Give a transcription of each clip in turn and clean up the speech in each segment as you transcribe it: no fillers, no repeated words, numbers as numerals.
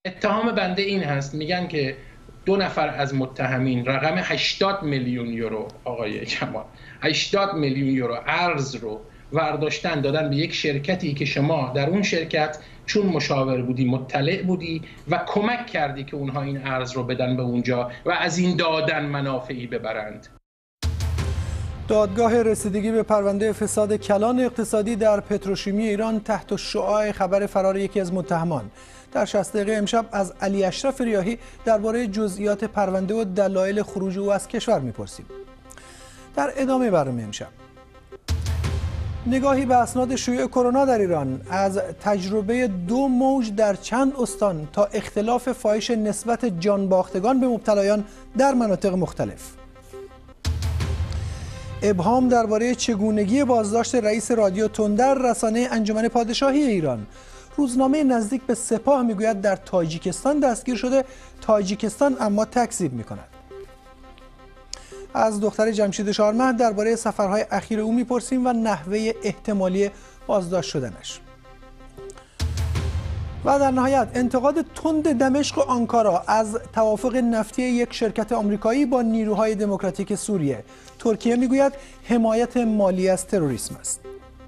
اتهام بنده این هست، میگن که 2 نفر از متهمین رقم 80 میلیون یورو، آقای کمال، 80 میلیون یورو ارز رو ورداشتن دادن به یک شرکتی که شما در اون شرکت چون مشاور بودی مطلع بودی و کمک کردی که اونها این ارز رو بدن به اونجا و از این دادن منافعی ببرند. دادگاه رسیدگی به پرونده فساد کلان اقتصادی در پتروشیمی ایران تحت شعاع خبر فرار یکی از متهمان در 60 دقیقه امشب از علی اشرف ریاحی درباره جزئیات پرونده و دلایل خروج او از کشور می‌پرسیم. در ادامه برنامه امشب نگاهی به اسناد شیوع کرونا در ایران، از تجربه 2 موج در چند استان تا اختلاف فاحش نسبت جانباختگان به مبتلایان در مناطق مختلف. ابهام درباره چگونگی بازداشت رئیس رادیو تندر رسانه انجمن پادشاهی ایران. روزنامه نزدیک به سپاه میگوید در تاجیکستان دستگیر شده، تاجیکستان اما تکذیب میکند. از دختر جمشید شارمهد درباره سفرهای اخیر او میپرسیم و نحوه احتمالی بازداشت شدنش. و در نهایت انتقاد تند دمشق و آنکارا از توافق نفتی یک شرکت آمریکایی با نیروهای دموکراتیک سوریه. ترکیه میگوید حمایت مالی از تروریسم است.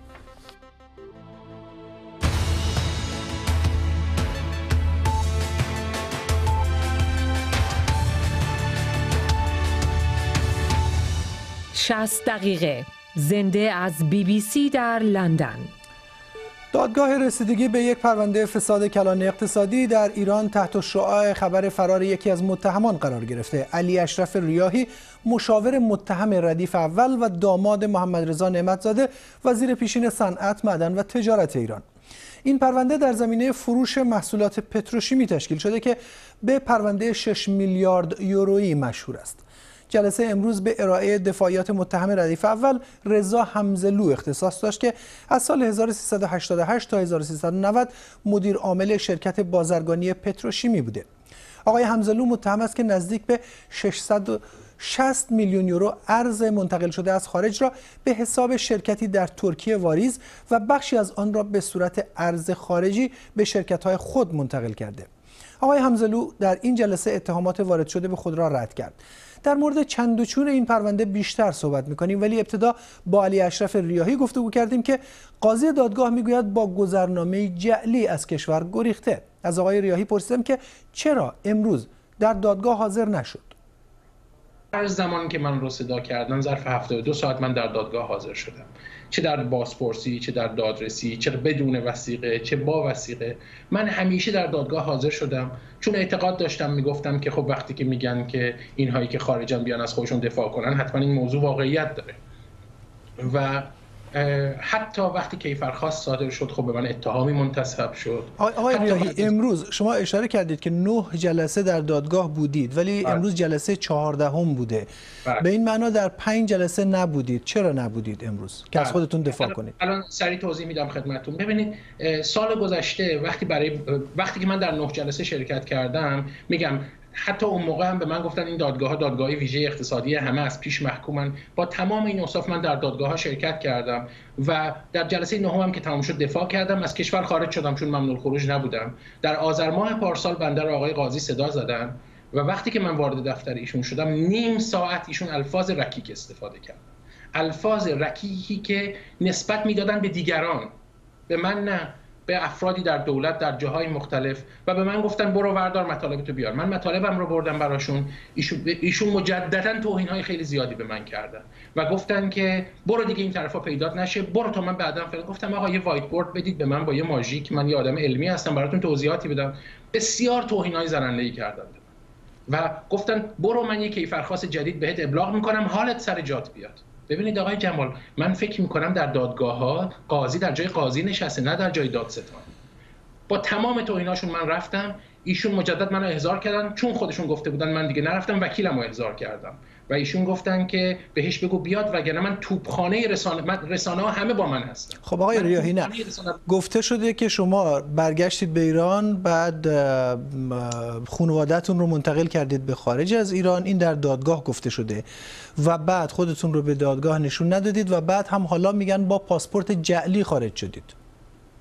شصت دقیقه زنده از BBC در لندن. دادگاه رسیدگی به یک پرونده فساد کلان اقتصادی در ایران تحت شعاع خبر فرار یکی از متهمان قرار گرفته. علی اشرف ریاحی، مشاور متهم ردیف اول و داماد محمد رضا نعمت‌زاده، وزیر پیشین صنعت، معدن و تجارت ایران. این پرونده در زمینه فروش محصولات پتروشیمی تشکیل شده که به پرونده 6 میلیارد یورویی مشهور است. جلسه امروز به ارائه دفاعیات متهم ردیف اول رضا حمزلو اختصاص داشت که از سال 1388 تا 1390 مدیر عامل شرکت بازرگانی پتروشیمی بوده. آقای حمزلو متهم است که نزدیک به 660 میلیون یورو ارز منتقل شده از خارج را به حساب شرکتی در ترکیه واریز و بخشی از آن را به صورت ارز خارجی به شرکت‌های خود منتقل کرده. آقای حمزلو در این جلسه اتهامات وارد شده به خود را رد کرد. در مورد چند و چون این پرونده بیشتر صحبت می‌کنیم، ولی ابتدا با علی اشرف ریاحی گفتگو کردیم که قاضی دادگاه میگوید با گذرنامه جعلی از کشور گریخته. از آقای ریاحی پرسیدم که چرا امروز در دادگاه حاضر نشد. هر زمان که من رو صدا کردن ظرف 72 ساعت من در دادگاه حاضر شدم، چه در بازپرسی، چه در دادرسی، چه بدون وثیقه، چه با وثیقه. من همیشه در دادگاه حاضر شدم چون اعتقاد داشتم، میگفتم که خب وقتی که میگن که اینهایی که خارجن بیان از خودشون دفاع کنن، حتما این موضوع واقعیت داره. و حتی وقتی کیفرخواست صادر شد، خب به من اتهامی منتسب شد. آقای ریاحی، امروز شما اشاره کردید که 9 جلسه در دادگاه بودید، ولی امروز جلسه 14 بوده. به این معنا در 5 جلسه نبودید. چرا نبودید امروز که از خودتون دفاع کنید؟ الان سریع توضیح میدم خدمتتون. ببینید، سال گذشته وقتی که من در 9 جلسه شرکت کردم، میگم حتی اون موقع هم به من گفتن این دادگاه ها دادگاه ویژه اقتصادی همه از پیش محکومن. با تمام این اوصاف من در دادگاه ها شرکت کردم و در جلسه نهم هم که تمام شد دفاع کردم. از کشور خارج شدم چون ممنوع الخروج نبودم. در آذر ماه پارسال بنده رو آقای قاضی صدا زدن و وقتی که من وارد دفتر ایشون شدم، نیم ساعت ایشون الفاظ رکیک استفاده کردن. الفاظ رکیکی که نسبت میدادن به دیگران، به من نه، به افرادی در دولت در جاهای مختلف، و به من گفتن برو وردار مطالبتو بیار. من مطالبم رو بردم براشون. ایشون مجددا توهین‌های خیلی زیادی به من کردن و گفتن که برو دیگه این طرفا پیدات نشه، برو تا من بعداً فعلا. گفتم آقا یه وایت بورد بدید به من با یه ماژیک، من یه آدم علمی هستم، براتون توضیحاتی بدم. بسیار توهین‌های زننده‌ای کردن و گفتن برو من یه کیفرخواست جدید بهت ابلاغ می‌کنم، حالت سر جات بیاد. ببینید آقای جمال، من فکر میکنم در دادگاه‌ها قاضی در جای قاضی نشسته، نه در جای دادستان. با تمام توهیناشون من رفتم، ایشون مجدد منو احضار کردن، چون خودشون گفته بودن من دیگه نرفتم، وکیلمو احضار کردم و ایشون گفتن که بهش بگو بیاد وگرنه من توپخانه رسانه‌ها همه با من هستن. خب آقای ریاحی، نه گفته شده که شما برگشتید به ایران، بعد خانواده‌تون رو منتقل کردید به خارج از ایران، این در دادگاه گفته شده، و بعد خودتون رو به دادگاه نشون ندادید و بعد هم حالا میگن با پاسپورت جعلی خارج شدید.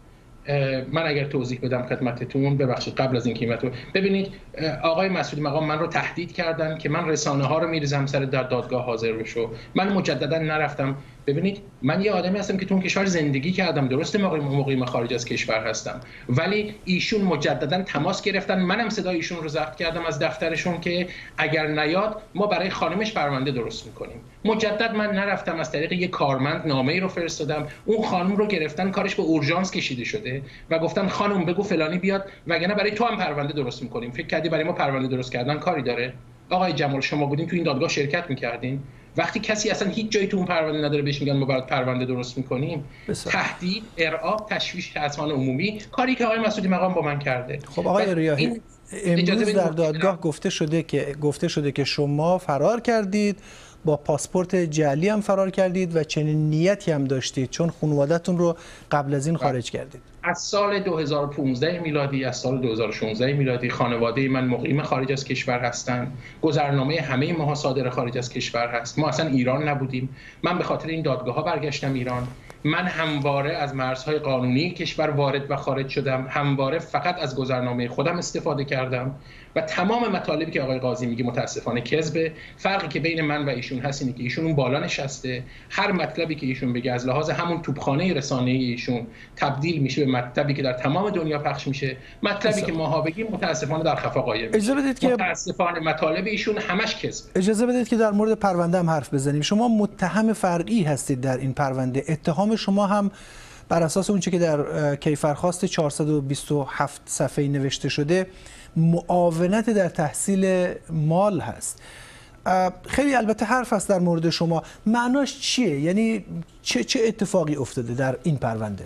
من اگر توضیح بدم خدمتتون، ببخشید قبل از این قیمتو ببینید، آقای مسعود مقام من رو تهدید کردن که من رسانه ها رو میریزم سر در دادگاه حاضر بشو. من مجددا نرفتم. ببینید من یه آدمی هستم که تو اون کشور زندگی کردم، درسته مقیم خارج از کشور هستم، ولی ایشون مجددا تماس گرفتن، منم صدای ایشون رو ضبط کردم از دفترشون که اگر نیاد ما برای خانمش پرونده درست میکنیم. مجدد من نرفتم، از طریق یک کارمند نامه‌ای رو فرستادم، اون خانم رو گرفتن، کارش به اورژانس کشیده شده و گفتن خانم بگو فلانی بیاد وگرنه برای تو هم پرونده درست میکنیم. فکر کردی برای ما پرونده درست کردن کاری داره؟ آقای جمال شما بودین تو این دادگاه شرکت میکردین؟ وقتی کسی اصلا هیچ جایی تو اون پرونده نداره بهش میگن ما برات پرونده درست میکنیم. تهدید، ارعاب، تشویش اذهان عمومی، کاری که آقای مسعودی مقام با من کرده. خب آقای ریاحی، امروز در دادگاه گفته شده که شما فرار کردید، با پاسپورت جعلی هم فرار کردید و چنین نیتی هم داشتید چون خانواده‌تون رو قبل از این خارج کردید. از سال 2015 میلادی، از سال 2016 میلادی خانواده من مقیم خارج از کشور هستند. گذرنامه همه ماها صادر خارج از کشور هست. ما اصلا ایران نبودیم. من به خاطر این دادگاه‌ها برگشتم ایران. من همواره از مرزهای قانونی کشور وارد و خارج شدم. همواره فقط از گذرنامه خودم استفاده کردم و تمام مطالبی که آقای قاضی میگه متاسفانه کذبه. فرقی که بین من و ایشون هست اینه که ایشون اون بالا نشسته، هر مطلبی که ایشون بگه از لحاظ همون توپخانه رسانه‌ای ایشون تبدیل میشه به مطلبی که در تمام دنیا پخش میشه. مطلبی که ماها بگیم متاسفانه در خفا قایم میشه. اجازه بدید که متاسفانه مطالب ایشون همش کذبه. اجازه بدید که در مورد پرونده هم حرف بزنیم. شما متهم فرعی هستید در این پرونده. اتهام شما هم بر اساس اون چیزی که در کیفرخواست 427 صفحه‌ای نوشته شده معاونت در تحصیل مال هست. خیلی البته حرف هست در مورد شما، معناش چیه؟ یعنی چه اتفاقی افتاده در این پرونده؟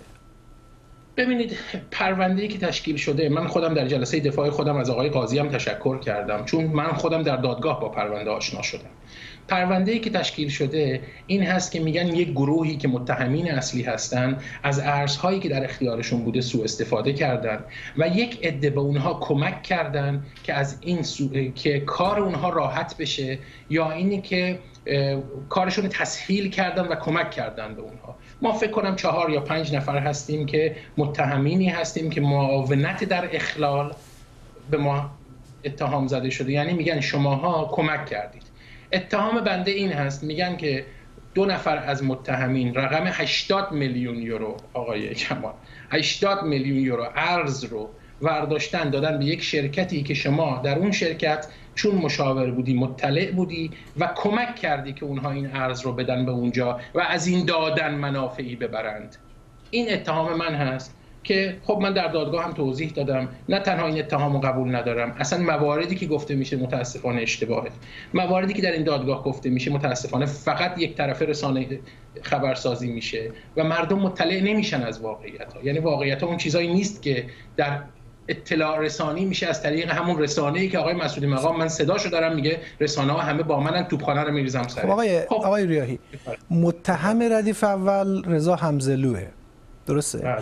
ببینید پرونده‌ای که تشکیل شده، من خودم در جلسه دفاع خودم از آقای قاضی هم تشکر کردم چون من خودم در دادگاه با پرونده آشنا شدم. پرونده‌ای که تشکیل شده این هست که میگن یک گروهی که متهمین اصلی هستن از ارزهایی که در اختیارشون بوده سوء استفاده کردن و یک عده به اونها کمک کردن که از این که کار اونها راحت بشه یا اینی که کارشون تسهیل کردن و کمک کردن به اونها. ما فکر کنم 4 یا 5 نفر هستیم که متهمینی هستیم که معاونت در اخلال به ما اتهام زده شده، یعنی میگن شماها کمک کردید. اتهام بنده این هست، میگن که 2 نفر از متهمین رقم 80 میلیون یورو، آقای جمال 80 میلیون یورو ارز رو ورداشتن دادن به یک شرکتی که شما در اون شرکت چون مشاور بودی مطلع بودی و کمک کردی که اونها این ارز رو بدن به اونجا و از این دادن منافعی ببرند. این اتهام من هست که خب من در دادگاه هم توضیح دادم. نه تنها این اتهام رو قبول ندارم، اصلا مواردی که گفته میشه متاسفانه اشتباهه. مواردی که در این دادگاه گفته میشه متاسفانه فقط یک طرفه رسانه خبرسازی میشه و مردم مطلع نمیشن از واقعیت ها. یعنی واقعیت ها اون چیزایی نیست که در اطلاع رسانی میشه از طریق همون رسانه‌ای که آقای مسعودی مقام من صداشو دارم میگه رسانه‌ها همه با منن، توپخانه رو میریزم سر. آقای ریاحی، متهم ردیف اول رضا حمزه‌لوه، درسته؟ بله.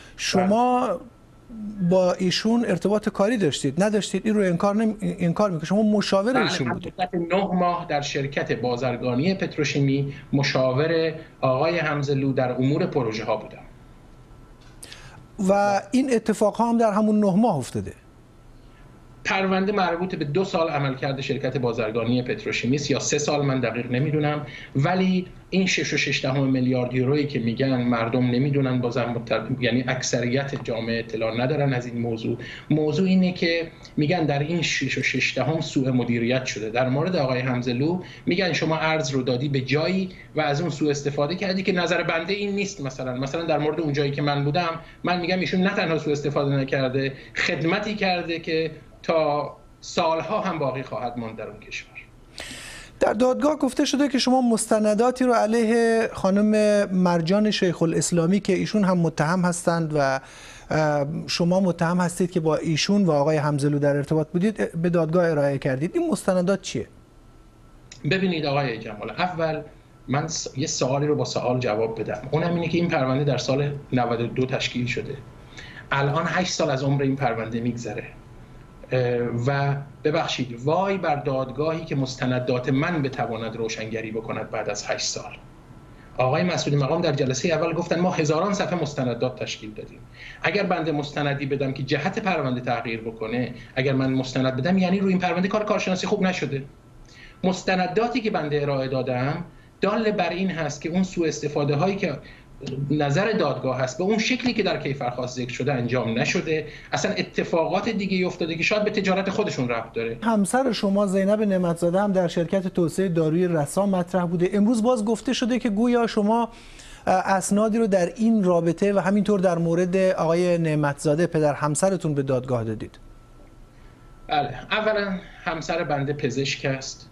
شما با ایشون ارتباط کاری داشتید؟ نداشتید؟ این رو انکار میکنه. شما مشاور ایشون بودید. مدت 9 ماه در شرکت بازرگانی پتروشیمی مشاور آقای حمزه‌لو در امور پروژه ها بودم. و این اتفاق ها هم در همون 9 ماه افتاده. پرونده مربوط به 2 سال عملکرد شرکت بازرگانی پتروشیمی یا 3 سال، من دقیق نمیدونم، ولی این 6.6 میلیارد یورویی که میگن مردم نمیدونن، بازم یعنی اکثریت جامعه اطلاع ندارن از این موضوع اینه که میگن در این 6.6 سوء مدیریت شده. در مورد آقای حمزه‌لو میگن شما ارز رو دادی به جایی و از اون سوء استفاده کردی که نظر بنده این نیست. مثلا در مورد اون جایی که من بودم، من میگم ایشون نه تنها سوء استفاده نکرده، خدمتی کرده که تا سالها هم باقی خواهد ماند در اون کشور. در دادگاه گفته شده که شما مستنداتی رو علیه خانم مرجان شیخ الاسلامی که ایشون هم متهم هستند و شما متهم هستید که با ایشون و آقای حمزه‌لو در ارتباط بودید به دادگاه ارائه کردید. این مستندات چیه؟ ببینید آقای جمال، اول من یه سوالی رو با سوال جواب بدم. اونم اینه که این پرونده در سال 92 تشکیل شده. الان 8 سال از عمر این پرونده میگذره و ببخشید وای بر دادگاهی که مستندات من بتواند روشنگری بکند بعد از 8 سال. آقای مسئول مقام در جلسه اول گفتن ما هزاران صفحه مستندات تشکیل دادیم. اگر بنده مستندی بدم که جهت پرونده تغییر بکنه، اگر من مستند بدم یعنی روی این پرونده کارشناسی خوب نشده. مستنداتی که بنده ارائه دادم دال بر این هست که اون سوء استفاده هایی که نظر دادگاه هست به اون شکلی که در کیفرخواست ذکر شده انجام نشده، اصلا اتفاقات دیگه افتاده که شاید به تجارت خودشون ربط داره. همسر شما زینب نعمت‌زاده هم در شرکت توسعه داروی رسا مطرح بوده. امروز باز گفته شده که گویا شما اسنادی رو در این رابطه و همینطور در مورد آقای نعمت‌زاده پدر همسرتون به دادگاه دادید. بله، اولا همسر بنده پزشک است،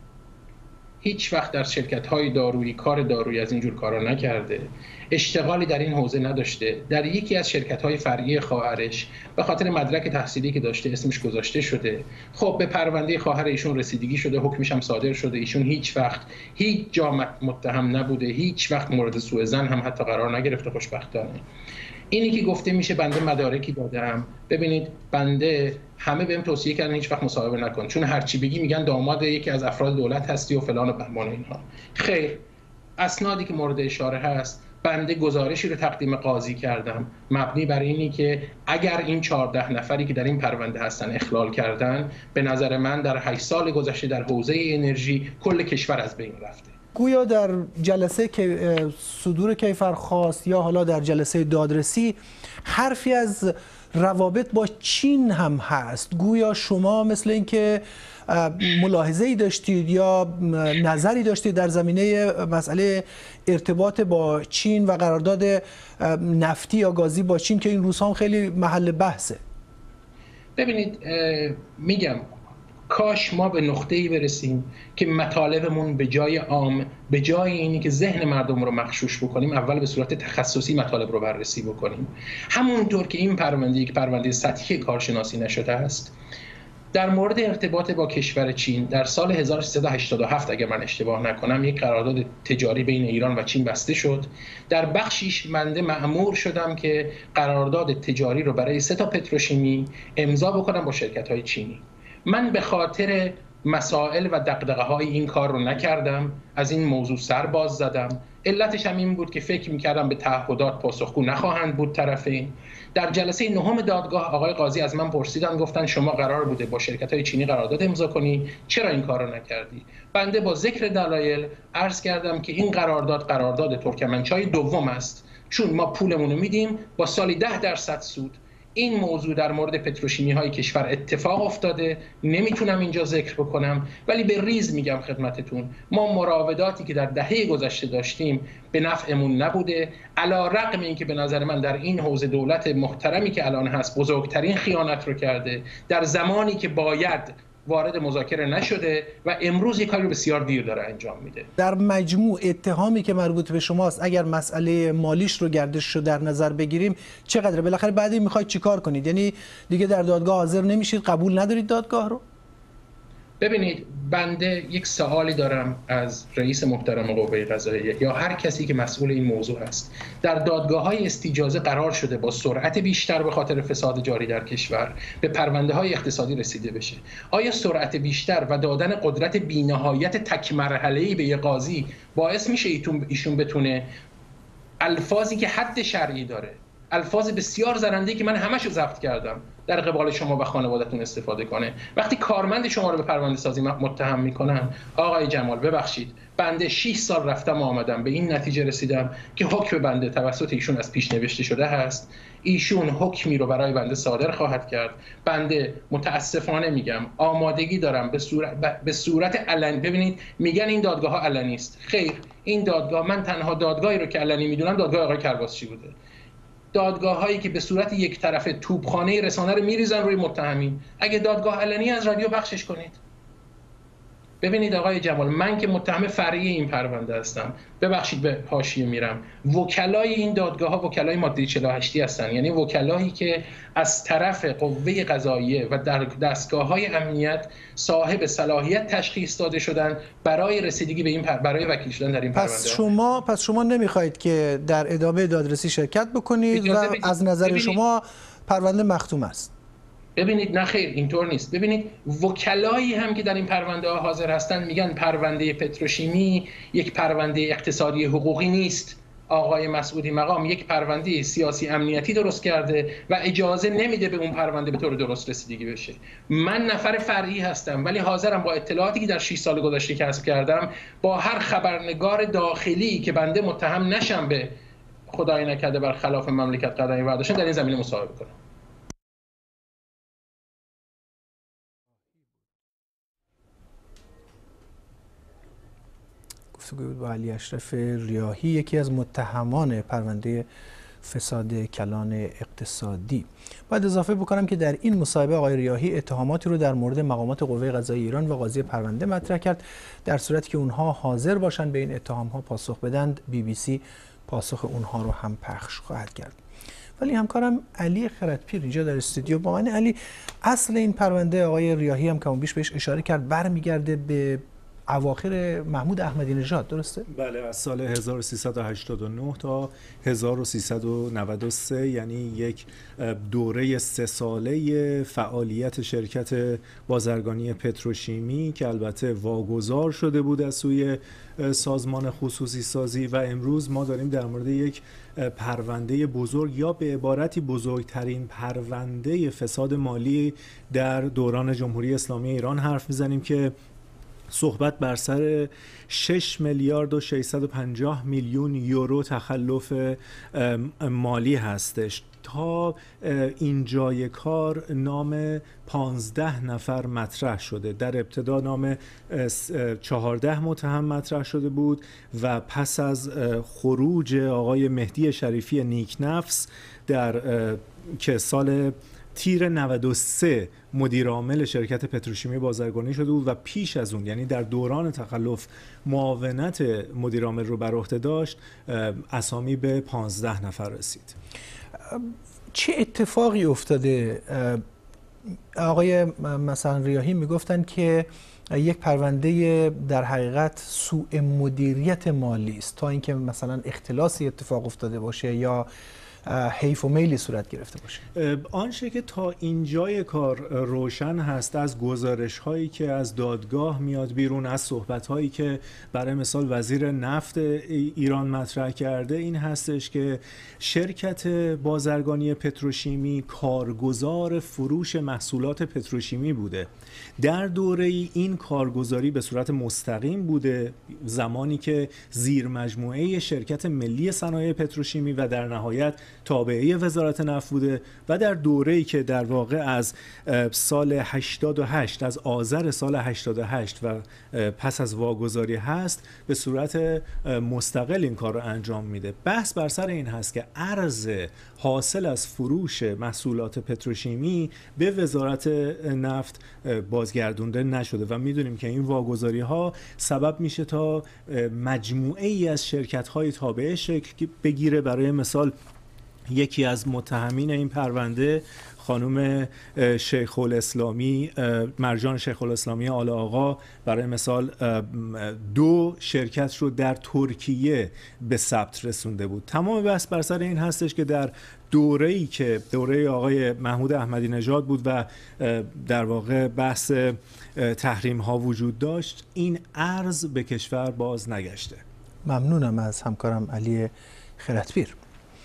هیچ وقت در شرکت‌های دارویی کار دارویی از اینجور کارا نکرده، اشتغالی در این حوزه نداشته. در یکی از شرکت‌های فرعی خواهرش به خاطر مدرک تحصیلی که داشته اسمش گذاشته شده. خب به پرونده خواهر ایشون رسیدگی شده، حکمش هم صادر شده. ایشون هیچ وقت هیچ جا متهم نبوده، هیچ وقت مورد سوء ظن هم حتی قرار نگرفته خوشبختانه. اینی که گفته میشه بنده مدارکی دادم، ببینید بنده همه بهم توصیه کردن هیچ وقت مصاحبه نکن، چون هرچی بگی میگن داماد یکی از افراد دولت هستی و فلان و بهمان اینها. خیر، اسنادی که مورد اشاره هست، بنده گزارشی رو تقدیم قاضی کردم مبنی بر اینی که اگر این 14 نفری که در این پرونده هستن اخلال کردن، به نظر من در 8 سال گذشته در حوزه انرژی کل کشور از بین رفته. گویا در جلسه که صدور کیفرخواست یا حالا در جلسه دادرسی حرفی از روابط با چین هم هست. گویا شما مثل اینکه ملاحظه‌ای داشتید یا نظری داشتید در زمینه مسئله ارتباط با چین و قرارداد نفتی یا گازی با چین که این روزها هم خیلی محل بحثه. ببینید میگم کاش ما به نقطه‌ای برسیم که مطالبمون به جای عام، به جای اینی که ذهن مردم رو مغشوش بکنیم، اول به صورت تخصصی مطالب رو بررسی بکنیم. همونطور که این پرونده یک پرونده سطحی کارشناسی نشده است. در مورد ارتباط با کشور چین در سال 1387 اگر من اشتباه نکنم یک قرارداد تجاری بین ایران و چین بسته شد. در بخشیش بنده مأمور شدم که قرارداد تجاری رو برای 3 تا پتروشیمی امضا بکنم با شرکت‌های چینی. من به خاطر مسائل و دغدغه‌های این کار رو نکردم، از این موضوع سر باز زدم. علتش هم این بود که فکر می‌کردم به تعهدات پاسخگو نخواهند بود طرفین. در جلسه 9 دادگاه آقای قاضی از من پرسیدن، گفتن شما قرار بوده با شرکت‌های چینی قرارداد امضا کنی، چرا این کار رو نکردی؟ بنده با ذکر دلایل عرض کردم که این قرارداد ترکمنچای دوم است، چون ما پولمون رو میدیم با سالی 10% سود. این موضوع در مورد پتروشیمی های کشور اتفاق افتاده، نمیتونم اینجا ذکر بکنم، ولی به ریز میگم خدمتتون ما مراوداتی که در دهه گذشته داشتیم به نفعمون نبوده، علی رغم اینکه به نظر من در این حوزه دولت محترمی که الان هست بزرگترین خیانت رو کرده در زمانی که باید وارد مذاکره نشده و امروز یک کاری بسیار دیر داره انجام میده. در مجموع اتهامی که مربوط به شماست اگر مسئله مالیش رو گردش رو در نظر بگیریم چقدره؟ بالاخره بعدی میخواید چیکار کنید؟ یعنی دیگه در دادگاه حاضر نمیشید، قبول ندارید دادگاه رو؟ ببینید بنده یک سوالی دارم از رئیس محترم قوه قضاییه یا هر کسی که مسئول این موضوع است. در دادگاه‌های استیجازه قرار شده با سرعت بیشتر به خاطر فساد جاری در کشور به پرونده‌های اقتصادی رسیده بشه. آیا سرعت بیشتر و دادن قدرت بی‌نهایت تک مرحله‌ای به یه قاضی باعث میشه ایشون بتونه الفاظی که حد شرعی داره، الفاظ بسیار زرنده‌ای که من همه‌شو ضبط کردم، در قبال شما و خانواده‌تون استفاده کنه؟ وقتی کارمند شما رو به پرونده سازی متهم میکنن، آقای جمال ببخشید بنده 6 سال رفتم و آمدم به این نتیجه رسیدم که حکم بنده توسط ایشون از پیش نوشته شده هست. ایشون حکمی رو برای بنده صادر خواهد کرد. بنده متاسفانه میگم آمادگی دارم به صورت علنی. ببینید میگن این دادگاه ها علنی است. خیر، این دادگاه، من تنها دادگاهی رو که علنی میدونم دادگاه آقای کرباسچی بوده. دادگاه هایی که به صورت یک طرفه توپخانه رسانه رو میریزن روی متهمین. اگه دادگاه علنی از رادیو پخشش کنید. ببینید آقای جمال، من که متهم فرعی این پرونده هستم، ببخشید به حاشیه میرم، وکلای این دادگاه ها وکلای ماده 48 هستن، یعنی وکلایی که از طرف قوه قضاییه و در دستگاه های امنیت صاحب صلاحیت تشخیص داده شدن برای رسیدگی به این برای وکیل شدن در این پرونده. پس شما نمیخواید که در ادامه دادرسی شرکت بکنید و از نظر شما پرونده مختوم است؟ ببینید نه خیر، اینطور نیست. ببینید وکلایی هم که در این پرونده ها حاضر هستن میگن پرونده پتروشیمی یک پرونده اقتصادی حقوقی نیست. آقای مسعودی مقام یک پرونده سیاسی امنیتی درست کرده و اجازه نمیده به اون پرونده به طور درست رسیدگی بشه. من نفر فرعی هستم ولی حاضرم با اطلاعاتی که در 6 سال گذشته کسب کردم با هر خبرنگار داخلی که بنده متهم نشم به خدای نکرده برخلاف مملکت قدمی برداشتن در این زمینه مصاحبه کنم. گفتگوی بود با علی اشرف ریاحی، یکی از متهمان پرونده فساد کلان اقتصادی. باید اضافه بکنم که در این مصاحبه آقای ریاحی اتهاماتی رو در مورد مقامات قوه قضاییه ایران و قاضی پرونده مطرح کرد. در صورتی که اونها حاضر باشند به این اتهام‌ها پاسخ بدند، BBC پاسخ اونها رو هم پخش خواهد کرد. ولی همکارم علی خردپیر اینجا در استودیو با من. علی، اصل این پرونده آقای ریاحی هم کم بیش بهش اشاره کرد، برمیگرده به اواخر محمود احمدی نژاد، درسته؟ بله، از سال 1389 تا 1393، یعنی یک دوره 3 ساله فعالیت شرکت بازرگانی پتروشیمی که البته واگذار شده بود از سوی سازمان خصوصی سازی و امروز ما داریم در مورد یک پرونده بزرگ یا به عبارتی بزرگترین پرونده فساد مالی در دوران جمهوری اسلامی ایران حرف میزنیم که صحبت بر سر 6 میلیارد و 650 میلیون یورو تخلف مالی هستش. تا اینجای کار نام 15 نفر مطرح شده. در ابتدا نام 14 متهم مطرح شده بود و پس از خروج آقای مهدی شریفی نیکنفس که سال تیر 93 مدیر عامل شرکت پتروشیمی بازرگانی شده بود و پیش از اون، یعنی در دوران تخلف، معاونت مدیر عامل رو بر عهده داشت، اسامی به 15 نفر رسید. چه اتفاقی افتاده؟ آقای مثلا ریاحی میگفتن که یک پرونده در حقیقت سوء مدیریت مالی است، تا اینکه مثلا اختلاسی اتفاق افتاده باشه یا حیف و میلی صورت گرفته باشه. آنچه که تا اینجای کار روشن هست از گزارش هایی که از دادگاه میاد بیرون، از صحبت هایی که برای مثال وزیر نفت ایران مطرح کرده، این هستش که شرکت بازرگانی پتروشیمی کارگزار فروش محصولات پتروشیمی بوده. در دوره این کارگزاری به صورت مستقیم بوده، زمانی که زیر مجموعه شرکت ملی صنایع پتروشیمی و در نهایت تابعه وزارت نفت بوده، و در دوره‌ای که در واقع از سال 88، از آذر سال 88 و پس از واگذاری هست، به صورت مستقل این کار رو انجام میده. بحث بر سر این هست که ارز حاصل از فروش محصولات پتروشیمی به وزارت نفت بازگردونده نشده و میدونیم که این واگذاری ها سبب میشه تا مجموعه ای از شرکت های تابعه شکل بگیره. برای مثال یکی از متهمین این پرونده خانم شیخ الاسلامی، مرجان شیخ الاسلامی آل آقا، برای مثال 2 شرکت رو در ترکیه به ثبت رسونده بود. تمام بحث بر سر این هستش که در دوره‌ای که دوره آقای محمود احمدی نژاد بود و در واقع بحث تحریم ها وجود داشت، این ارز به کشور باز نگشته. ممنونم از همکارم علی خردپیر.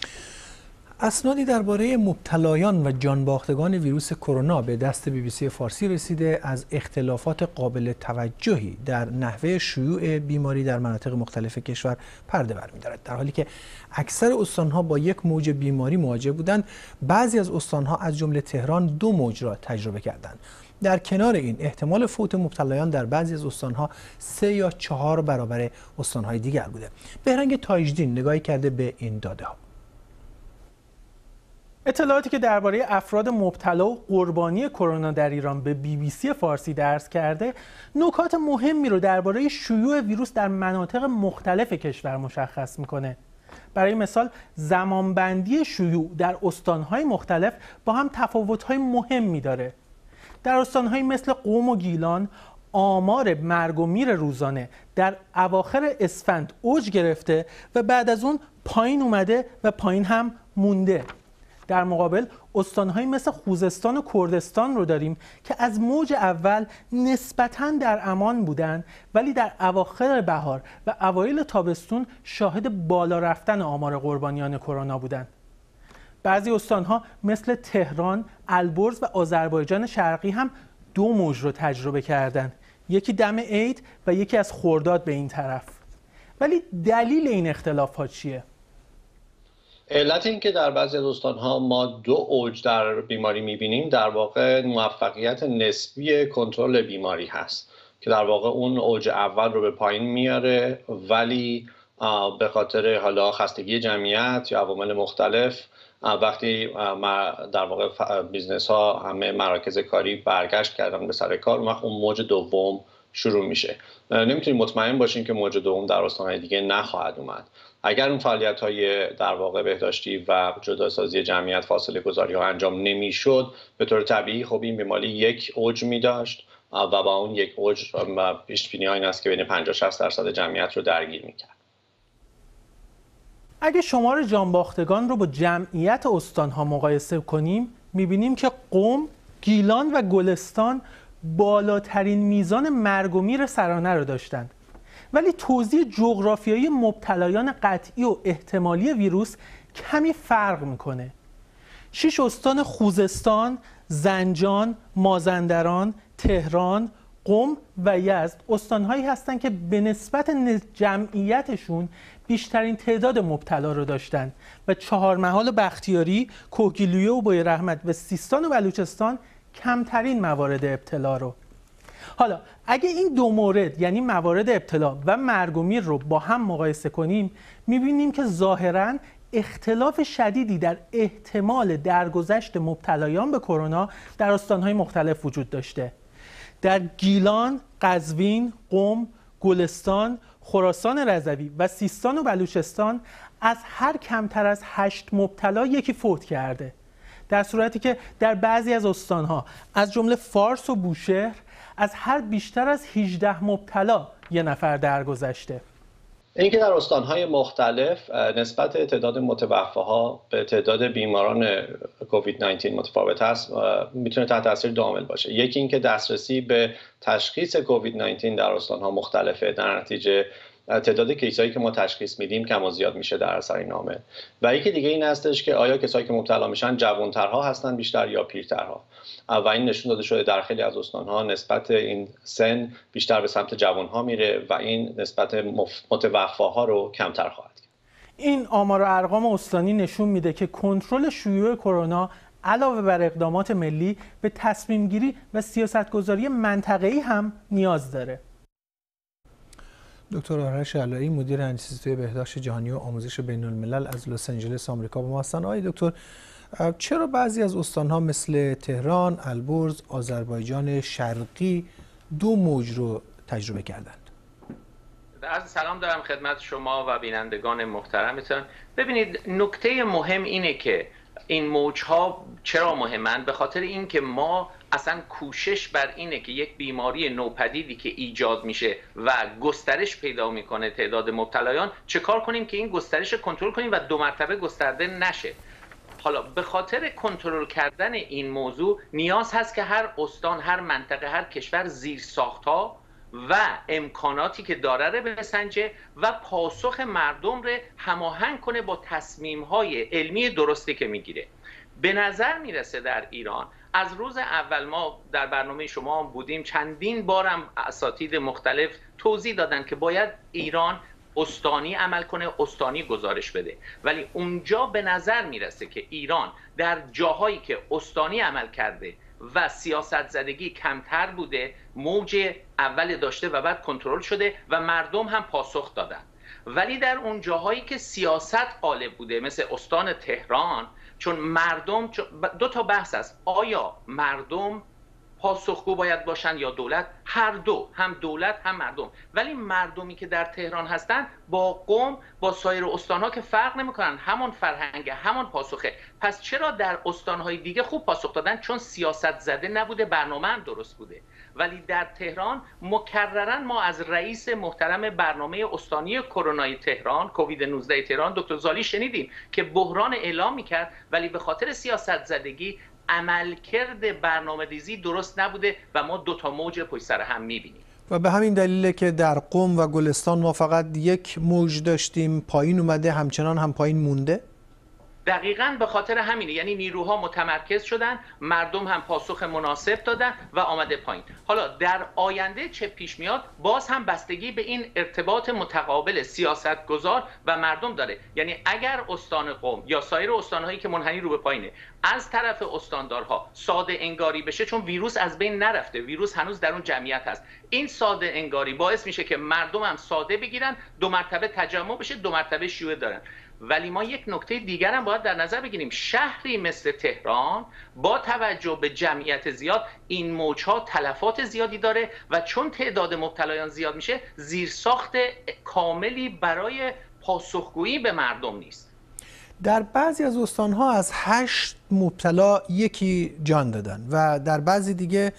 اسنادی درباره مبتلایان و جانباختگان ویروس کرونا به دست BBC فارسی رسیده از اختلافات قابل توجهی در نحوه شیوع بیماری در مناطق مختلف کشور پرده برمی‌دارد. در حالی که اکثر استان‌ها با یک موج بیماری مواجه بودند، بعضی از استان‌ها از جمله تهران 2 موج را تجربه کردند. در کنار این، احتمال فوت مبتلایان در بعضی از استان‌ها 3 یا 4 برابر استان‌های دیگر بوده. بهرنگ تاجدین نگاهی کرده به این داده‌ها. اطلاعاتی که درباره افراد مبتلا و قربانی کرونا در ایران به BBC فارسی درس کرده، نکات مهمی رو درباره شیوع ویروس در مناطق مختلف کشور مشخص میکنه. برای مثال زمانبندی شیوع در استانهای مختلف با هم تفاوت‌های مهمی داره. در استانهایی مثل قم و گیلان آمار مرگ و میر روزانه در اواخر اسفند اوج گرفته و بعد از اون پایین اومده و پایین هم مونده. در مقابل استان‌هایی مثل خوزستان و کردستان رو داریم که از موج اول نسبتاً در امان بودند، ولی در اواخر بهار و اوایل تابستون شاهد بالا رفتن آمار قربانیان کرونا بودند. بعضی استان‌ها مثل تهران، البرز و آذربایجان شرقی هم 2 موج رو تجربه کردند، یکی دم عید و یکی از خرداد به این طرف. ولی دلیل این اختلاف‌ها چیه؟ علت این که در بعضی از استان‌ها ما 2 اوج در بیماری می‌بینیم در واقع موفقیت نسبی کنترل بیماری هست که در واقع اون اوج اول رو به پایین میاره، ولی به خاطر حالا خستگی جمعیت یا عوامل مختلف وقتی در واقع بیزنس ها همه مراکز کاری برگشت کردن به سر کار، اون موج دوم شروع میشه. نمیتونیم مطمئن باشیم که موج دوم در استان‌های دیگه نخواهد اومد. اگر اون فعالیت‌های در واقع بهداشتی و جداسازی جمعیت، فاصله گذاری ها انجام نمیشد، به طور طبیعی خب این بیماری 1 اوج می‌داشت و با اون 1 اوج پیش‌بینی این است که بین 50-60% جمعیت رو درگیر می‌کرد. اگه شمار جانباختگان رو با جمعیت استان‌ها مقایسه کنیم، می‌بینیم که قم، گیلان و گلستان بالاترین میزان مرگ و میر سرانه رو داشتند. ولی توزیع جغرافیایی مبتلایان قطعی و احتمالی ویروس کمی فرق میکنه. 6 استان خوزستان، زنجان، مازندران، تهران، قم و یزد استانهایی هستند که به نسبت جمعیتشون بیشترین تعداد مبتلا رو داشتن و چهارمحال و بختیاری، کوهگیلویه و بوی رحمت و سیستان و بلوچستان کمترین موارد ابتلا رو. حالا اگه این 2 مورد یعنی موارد ابتلا و مرگ و میر رو با هم مقایسه کنیم، میبینیم که ظاهراً اختلاف شدیدی در احتمال درگذشت مبتلایان به کرونا در استان‌های مختلف وجود داشته. در گیلان، قزوین، قم، گلستان، خراسان رضوی و سیستان و بلوچستان از هر کمتر از 8 مبتلا یکی فوت کرده، در صورتی که در بعضی از استان‌ها از جمله فارس و بوشهر از هر بیشتر از 18 مبتلا 1 نفر درگذشته. اینکه در استان‌های مختلف نسبت تعداد متوفاها به تعداد بیماران کووید 19 متفاوت است، میتونه تحت تاثیر 2 عامل باشه. یکی اینکه دسترسی به تشخیص کووید 19 در استان‌ها مختلفه، در نتیجه تعداد کیسایی که ما تشخیص میدیم کم و زیاد میشه در اثر این عامل. و یکی دیگه این هستش که آیا کسایی که مبتلا میشن جوان‌ترها هستن بیشتر یا پیرترها، و این نشون داده شده در خیلی از استان‌ها نسبت این سن بیشتر به سمت جوان‌ها میره و این نسبت متوفاها رو کمتر خواهد کرد. این آمار و ارقام استانی نشون میده که کنترل شیوع کرونا علاوه بر اقدامات ملی به تصمیم گیری و سیاستگذاری منطقه‌ای هم نیاز داره. دکتر آرش علایی، مدیر انستیتوی بهداشت جهانی و آموزش بین الملل از لس آنجلس آمریکا با ما هستند. آقای دکتر، چرا بعضی از استان‌ها مثل تهران، البرز، آذربایجان شرقی 2 موج رو تجربه کردند؟ عرض سلام دارم خدمت شما و بینندگان محترمتون. ببینید، نکته مهم اینه که این موج‌ها چرا مهمند؟ به خاطر اینکه ما اصلا کوشش بر اینه که یک بیماری نوپدیدی که ایجاد میشه و گسترش پیدا میکنه تعداد مبتلایان، چه کار کنیم که این گسترش کنترل کنیم و 2 مرتبه گسترده نشه. حالا به خاطر کنترل کردن این موضوع نیاز هست که هر استان، هر منطقه، هر کشور زیرساخت‌ها و امکاناتی که داره رو بسنجه و پاسخ مردم رو هماهنگ کنه با تصمیم‌های علمی درستی که میگیره. به نظر میرسه در ایران از روز اول، ما در برنامه شما هم بودیم، چندین بارم اساتید مختلف توضیح دادن که باید ایران استانی عمل کنه، استانی گزارش بده، ولی اونجا به نظر میرسه که ایران در جاهایی که استانی عمل کرده و سیاست زدگی کمتر بوده، موج اول داشته و بعد کنترل شده و مردم هم پاسخ دادن. ولی در اون جاهایی که سیاست غالب بوده مثل استان تهران، چون مردم 2 تا بحث است: آیا مردم پاسخگو باید باشن یا دولت؟ هر دو، هم دولت هم مردم. ولی مردمی که در تهران هستن با قم، با سایر استانها که فرق نمیکنن، همون فرهنگ، همون پاسخه. پس چرا در استانهای دیگه خوب پاسخ دادن؟ چون سیاست زده نبوده، برنامه هم درست بوده. ولی در تهران مکررن ما از رئیس محترم برنامه استانی کرونای تهران، کووید 19 تهران، دکتر زالی شنیدیم که بحران اعلام میکرد، ولی به خاطر سیاست زدگی عملکرد برنامه‌ریزی درست نبوده و ما دو تا موج پشت سر هم می‌بینیم. و به همین دلیله که در قم و گلستان ما فقط یک موج داشتیم، پایین اومده، همچنان هم پایین مونده. دقیقاً به خاطر همینه، یعنی نیروها متمرکز شدن، مردم هم پاسخ مناسب دادن و آمده پایین. حالا در آینده چه پیش میاد باز هم بستگی به این ارتباط متقابل سیاستگزار و مردم داره. یعنی اگر استان قم یا سایر استانهایی که منحنی رو به پایینه از طرف استاندارها ساده انگاری بشه، چون ویروس از بین نرفته، ویروس هنوز در اون جمعیت هست، این ساده انگاری باعث میشه که مردم هم ساده بگیرن، دو مرتبه تجمع بشه، دو مرتبه شیوع دارن. ولی ما یک نکته دیگر هم باید در نظر بگیریم. شهری مثل تهران با توجه به جمعیت زیاد این موج‌ها تلفات زیادی داره و چون تعداد مبتلایان زیاد میشه زیرساخت کاملی برای پاسخگویی به مردم نیست. در بعضی از استان‌ها از 8 مبتلا یکی جان دادن و در بعضی دیگه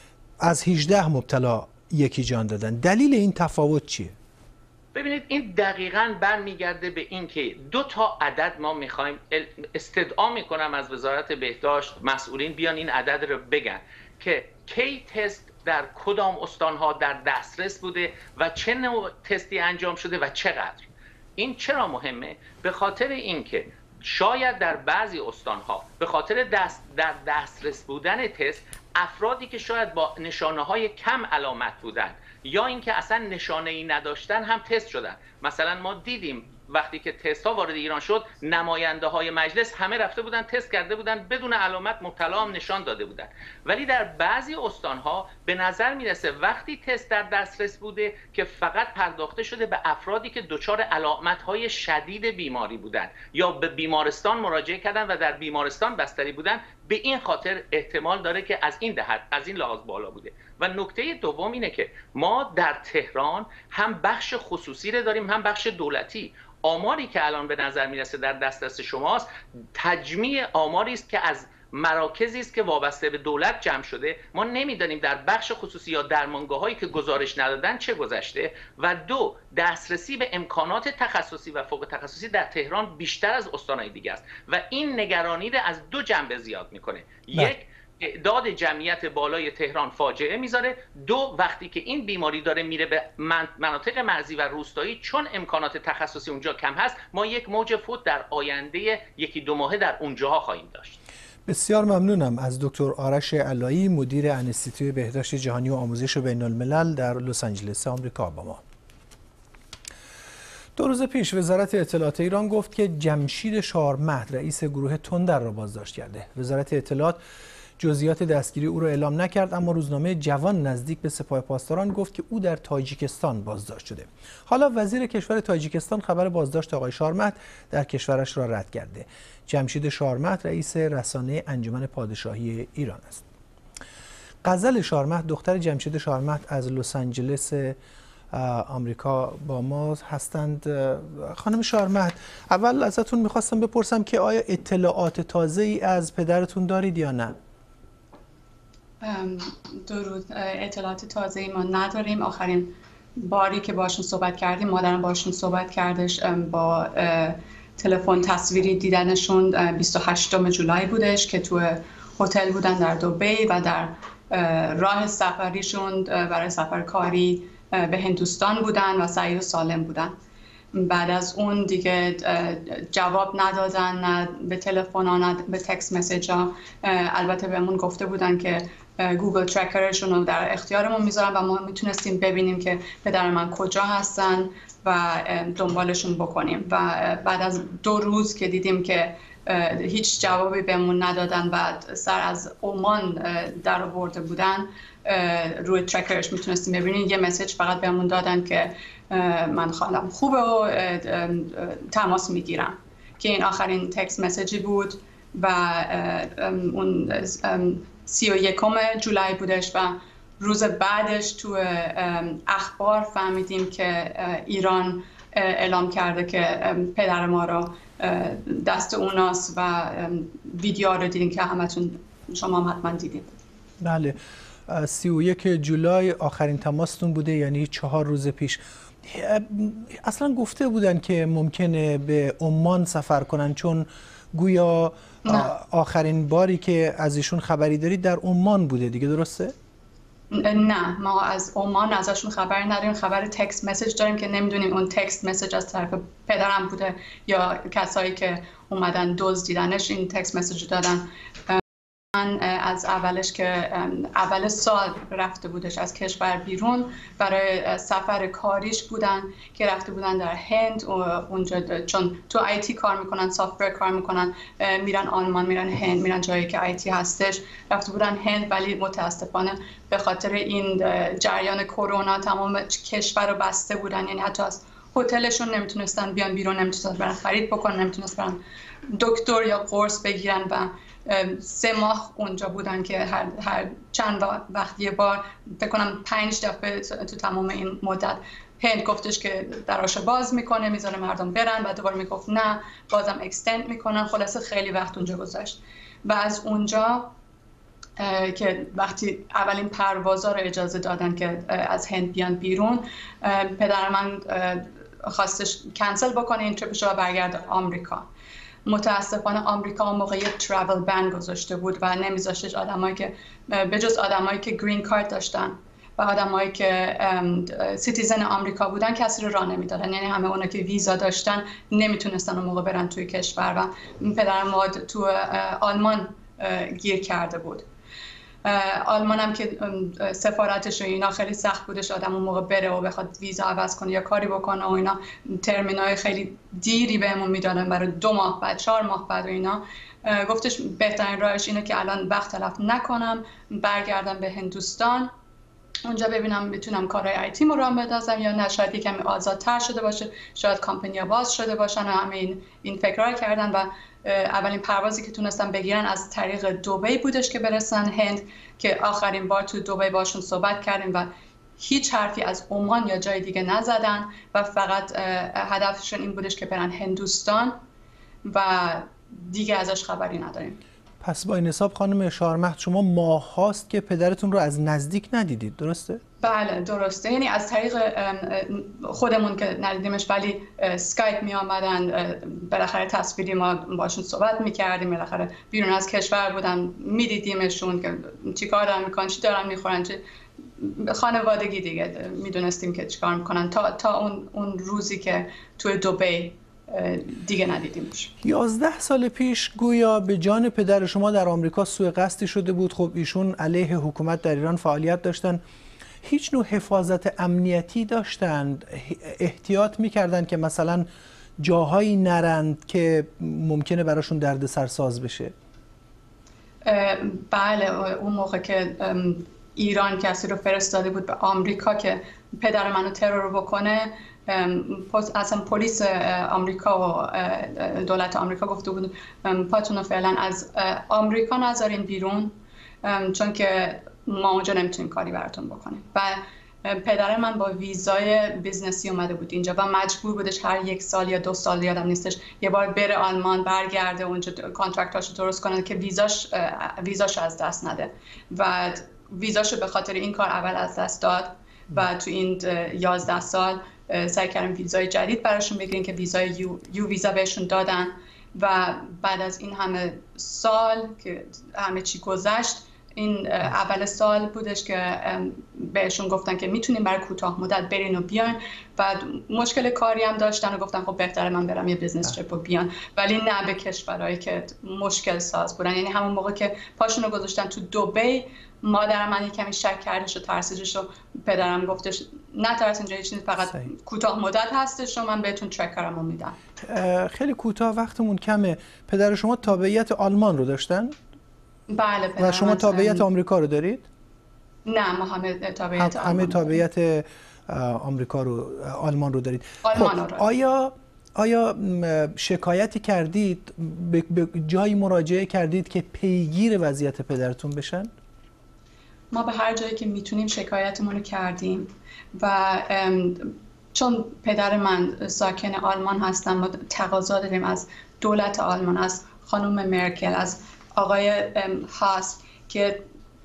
از 18 مبتلا یکی جان دادن. دلیل این تفاوت چیه؟ ببینید این دقیقاً برمیگرده به این که دو تا عدد ما میخوایم، استدعا میکنم از وزارت بهداشت مسئولین بیان این عدد رو بگن که کی تست در کدام استانها در دسترس بوده و چه نوع تستی انجام شده و چقدر. این چرا مهمه؟ به خاطر اینکه شاید در بعضی استانها به خاطر در دسترس بودن تست افرادی که شاید با نشانه‌های کم علامت بودن یا اینکه اصلا نشانه‌ای نداشتن هم تست شدن. مثلا ما دیدیم وقتی که تست ها وارد ایران شد نماینده های مجلس همه رفته بودن تست کرده بودن بدون علامت، مبتلا هم نشان داده بودن. ولی در بعضی استان ها به نظر میرسه وقتی تست در دسترس بوده که فقط پرداخته شده به افرادی که دچار علامت های شدید بیماری بودن یا به بیمارستان مراجعه کردن و در بیمارستان بستری بودن. به این خاطر احتمال داره که از این لحاظ بالا بوده. و نکته دوم اینه که ما در تهران هم بخش خصوصی رو داریم هم بخش دولتی. آماری که الان به نظر میرسه در دسترس شماست تجمیع آماری است که از مراکزی است که وابسته به دولت جمع شده. ما نمیدانیم در بخش خصوصی یا درمانگاه‌هایی که گزارش ندادن چه گذشته. و دو، دسترسی به امکانات تخصصی و فوق تخصصی در تهران بیشتر از استان‌های دیگه است و این نگرانی رو از دو جنبه زیاد میکنه. یک، تعداد جمعیت بالای تهران فاجعه میذاره. دو، وقتی که این بیماری داره میره به مناطق مرزی و روستایی چون امکانات تخصصی اونجا کم هست ما یک موج فوت در آینده یکی دو ماهه در اونجاها خواهیم داشت. بسیار ممنونم از دکتر آرش علایی، مدیر انستیتوی بهداشت جهانی و آموزش بین الملل در لس آنجلس آمریکا با ما. 2 روز پیش وزارت اطلاعات ایران گفت که جمشید شارمهد رئیس گروه تندر را بازداشت کرده. وزارت اطلاعات جزئیات دستگیری او را اعلام نکرد، اما روزنامه جوان نزدیک به سپاه پاسداران گفت که او در تاجیکستان بازداشت شده. حالا وزیر کشور تاجیکستان خبر بازداشت آقای شارمهد در کشورش را رد کرده. جمشید شارمهد رئیس رسانه انجمن پادشاهی ایران است. غزل شارمهد دختر جمشید شارمهد از لس آنجلس آمریکا با ما هستند. خانم شارمهد، اول ازتون میخواستم بپرسم که آیا اطلاعات تازه‌ای از پدرتون دارید یا نه؟ درود. اطلاعات تازه‌ای ما نداریم. آخرین باری که باشون صحبت کردیم مادرم باشون صحبت کردش با تلفن تصویری دیدنشون 28 جولای بودش که تو هتل بودن در دبی و در راه سفریشون برای سفر کاری به هندوستان بودن و سعید و سالم بودن. بعد از اون دیگه جواب ندادن، نه به تلفن ها نه به تکست مسیج ها. البته بهمون گفته بودن که گوگل ترکرشون رو در اختیارمون میذارن و ما میتونستیم ببینیم که پدر من کجا هستن و دنبالشون بکنیم. و بعد از 2 روز که دیدیم که هیچ جوابی بهمون ندادن و سر از عمان در آورده بودن، روی ترکرش میتونستیم ببینیم یه مسیج فقط بهمون دادن که من حالم خوبه و تماس میگیرم، که این آخرین تکست مسیجی بود. و اون 31 جولای بودش و روز بعدش تو اخبار فهمیدیم که ایران اعلام کرده که پدر ما رو دست اوناست و ویدیو رو دیدین که شما هم حتما دیدید. بله، 31 جولای آخرین تماستون بوده، یعنی 4 روز پیش. اصلا گفته بودن که ممکنه به عمان سفر کنن، چون گویا آخرین باری که از ایشون خبری دارید در عمان بوده دیگه، درسته؟ نه، ما از عمان ازشون خبری نداریم. خبر تکست مسیج داریم که نمیدونیم اون تکست مسیج از طرف پدرم بوده یا کسایی که اومدن دزدیدنش این تکست مسیج دادن. من از اولش که اول سال رفته بودش از کشور بیرون برای سفر کاریش بودن که رفته بودن در هند، اونجا چون تو آیتی کار میکنن، سافتور کار میکنن، میرن آلمان، میرن هند، میرن جایی که آیتی هستش. رفته بودن هند ولی متاسفانه به خاطر این جریان کرونا تمام کشور رو بسته بودن، یعنی حتی از هتلشون نمیتونستن بیان بیرون، نمیتونستن برن خرید بکنن، نمیتونستن دکتر یا قرص بگیرن و 3 ماه اونجا بودن که هر چند وقت یه بار، فکر کنم 5 دفعه تو تمام این مدت هند گفتش که دراشو باز میکنه، میذاره مردم برن، بعد دوباره میگفت نه، بازم اکستند میکنن. خلاصه خیلی وقت اونجا گذشت و از اونجا که وقتی اولین پروازا رو اجازه دادن که از هند بیان بیرون، پدر من خواستش کنسل بکنه این تریپش و برگرد آمریکا. متاسفانه آمریکا اون موقع یک ترافل بن گذاشته بود و نمیذاشتش آدمایی که به جز آدمایی که گرین کارت داشتن و آدمایی که سیتیزن آمریکا بودن کسی رو راه نمیدادن، یعنی همه اونا که ویزا داشتن نمیتونستن اون موقع برن توی کشور و پدرم ما تو آلمان گیر کرده بود. آلمان هم که سفارتش و اینا خیلی سخت بودش آدم اون موقع بره و بخواد ویزا عوض کنه یا کاری بکنه و اینا، ترمینای خیلی دیری بهمون میدادن برای 2 ماه بعد، 4 ماه بعد و اینا. گفتش بهترین راهش اینه که الان وقت تلف نکنم، برگردم به هندوستان، اونجا ببینم میتونم کارهای آیتی رو راه بندازم یا نه، شاید یکم آزادتر شده باشه، شاید کمپانی‌ها باز شده باشن و همه این فکرها کردن و اولین پروازی که تونستن بگیرن از طریق دبی بودش که برسن هند، که آخرین بار تو دبی باشون صحبت کردیم و هیچ حرفی از عمان یا جای دیگه نزدن و فقط هدفشون این بودش که برن هندوستان و دیگه ازش خبری نداریم. پس با این حساب خانم شارمهد شما ماه هاست که پدرتون رو از نزدیک ندیدید، درسته؟ بله درسته، یعنی از طریق خودمون که ندیدیمش ولی اسکایپ می آمدن، بالاخره تصویری ما باشون صحبت می کردیم، بالاخره بیرون از کشور بودن میدیدیمشون که چی کار دارن میکنن، چی دارن میخورن، چی خانوادگی دیگه میدونستیم که چی کار میکنن تا اون روزی که توی دبی دیگه ندیدیمش. 11 سال پیش گویا به جان پدر شما در آمریکا سوء قصدی شده بود. خب ایشون علیه حکومت در ایران فعالیت داشتن، هیچ نوع حفاظت امنیتی داشتند؟ احتیاط میکردن که مثلا جاهایی نرند که ممکنه براشون دردسرساز بشه؟ بله، اون موقع که ایران کسی رو فرستاده بود به آمریکا که پدر منو ترور بکنه، اصلا پلیس آمریکا و دولت آمریکا گفته بود پاتون رو فعلا از آمریکا نذارین بیرون، چون که ما اونجا نمیتونیم کاری براتون بکنیم. و پدر من با ویزای بیزنسی اومده بود اینجا و مجبور بودش هر 1 سال یا 2 سال یادم نیستش یه بار بره آلمان، برگرده اونجا کانترکتاشو درست کنه که ویزاش از دست نده و ویزاشو به خاطر این کار اول از دست داد و تو این 11 سال سعی کردیم ویزای جدید براشون بگیریم که ویزای یو ویزا بهشون دادن و بعد از این همه سال که همه چی گذشت، این اول سال بودش که بهشون گفتن که میتونیم برای کوتاه مدت برین و بیان و مشکل کاری هم داشتن و گفتن خب بهتره من برم یه بیزنس تریپ و بیان، ولی نه به کشورهایی که مشکل ساز بودن. یعنی همون موقع که پاشون رو گذاشتن تو دبی، مادرم من کمی شک کردش و ترسیدش و پدرم گفتش نه ترس، اینجا هیچ چیزی، فقط کوتاه مدت هستش و من بهتون ترکرمو میدم. خیلی کوتاه، وقتمون کمه. پدر شما تابعیت آلمان رو داشتن؟ بله. و شما تابعیت آمریکا رو دارید؟ نه، ما همه تابعیت آمریکا رو، آلمان رو دارید. آلمان رو. آیا آیا شکایتی کردید، به جایی مراجعه کردید که پیگیر وضعیت پدرتون بشن؟ ما به هر جایی که میتونیم شکایتمون رو کردیم و چون پدر من ساکن آلمان هستن، ما تقاضا داریم از دولت آلمان، از خانم مرکل، از آقای هاس که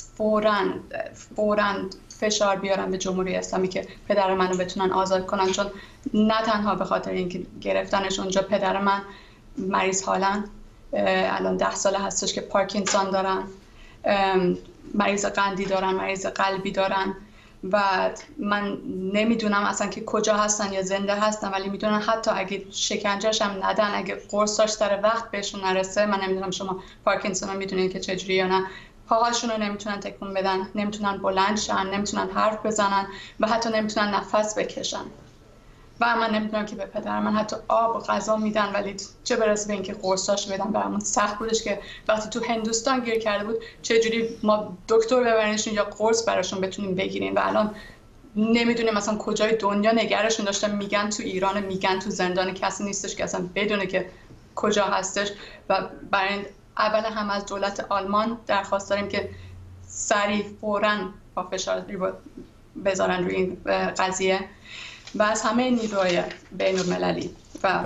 فوراً فشار بیارن به جمهوری اسلامی که پدر منو بتونن آزاد کنن، چون نه تنها به خاطر اینکه گرفتنش اونجا، پدر من مریض حالن، الان 10 ساله هستش که پارکینسون دارن، مریض قندی دارن، مریض قلبی دارن و من نمیدونم اصلا که کجا هستن یا زنده هستن، ولی میدونن حتی اگه شکنجهش هم ندن، اگه قرصاش سر وقت بهشون نرسه، من نمیدونم شما پارکینسون رو میدونین که چجوری یا نه، پاهاشون رو نمیتونن تکون بدن، نمیتونن بلند شن، نمیتونن حرف بزنن و حتی نمیتونن نفس بکشن. و من نمیدونم که به پدر من حتی آب و غذا میدن، ولی چه برسه به اینکه قرصاش بدن. برامون سخت بودش که وقتی تو هندوستان گیر کرده بود چجوری ما دکتر ببرینشون یا قرص براشون بتونیم بگیریم و الان نمیدونیم مثلا کجای دنیا نگرشون داشتن، میگن تو ایران، میگن تو زندان، کسی نیستش که اصلا بدونه که کجا هستش. و برای اول هم از دولت آلمان درخواست داریم که سریع فوراً با فشار بذارن روی این قضیه و از همه نیروهای بین المللی. و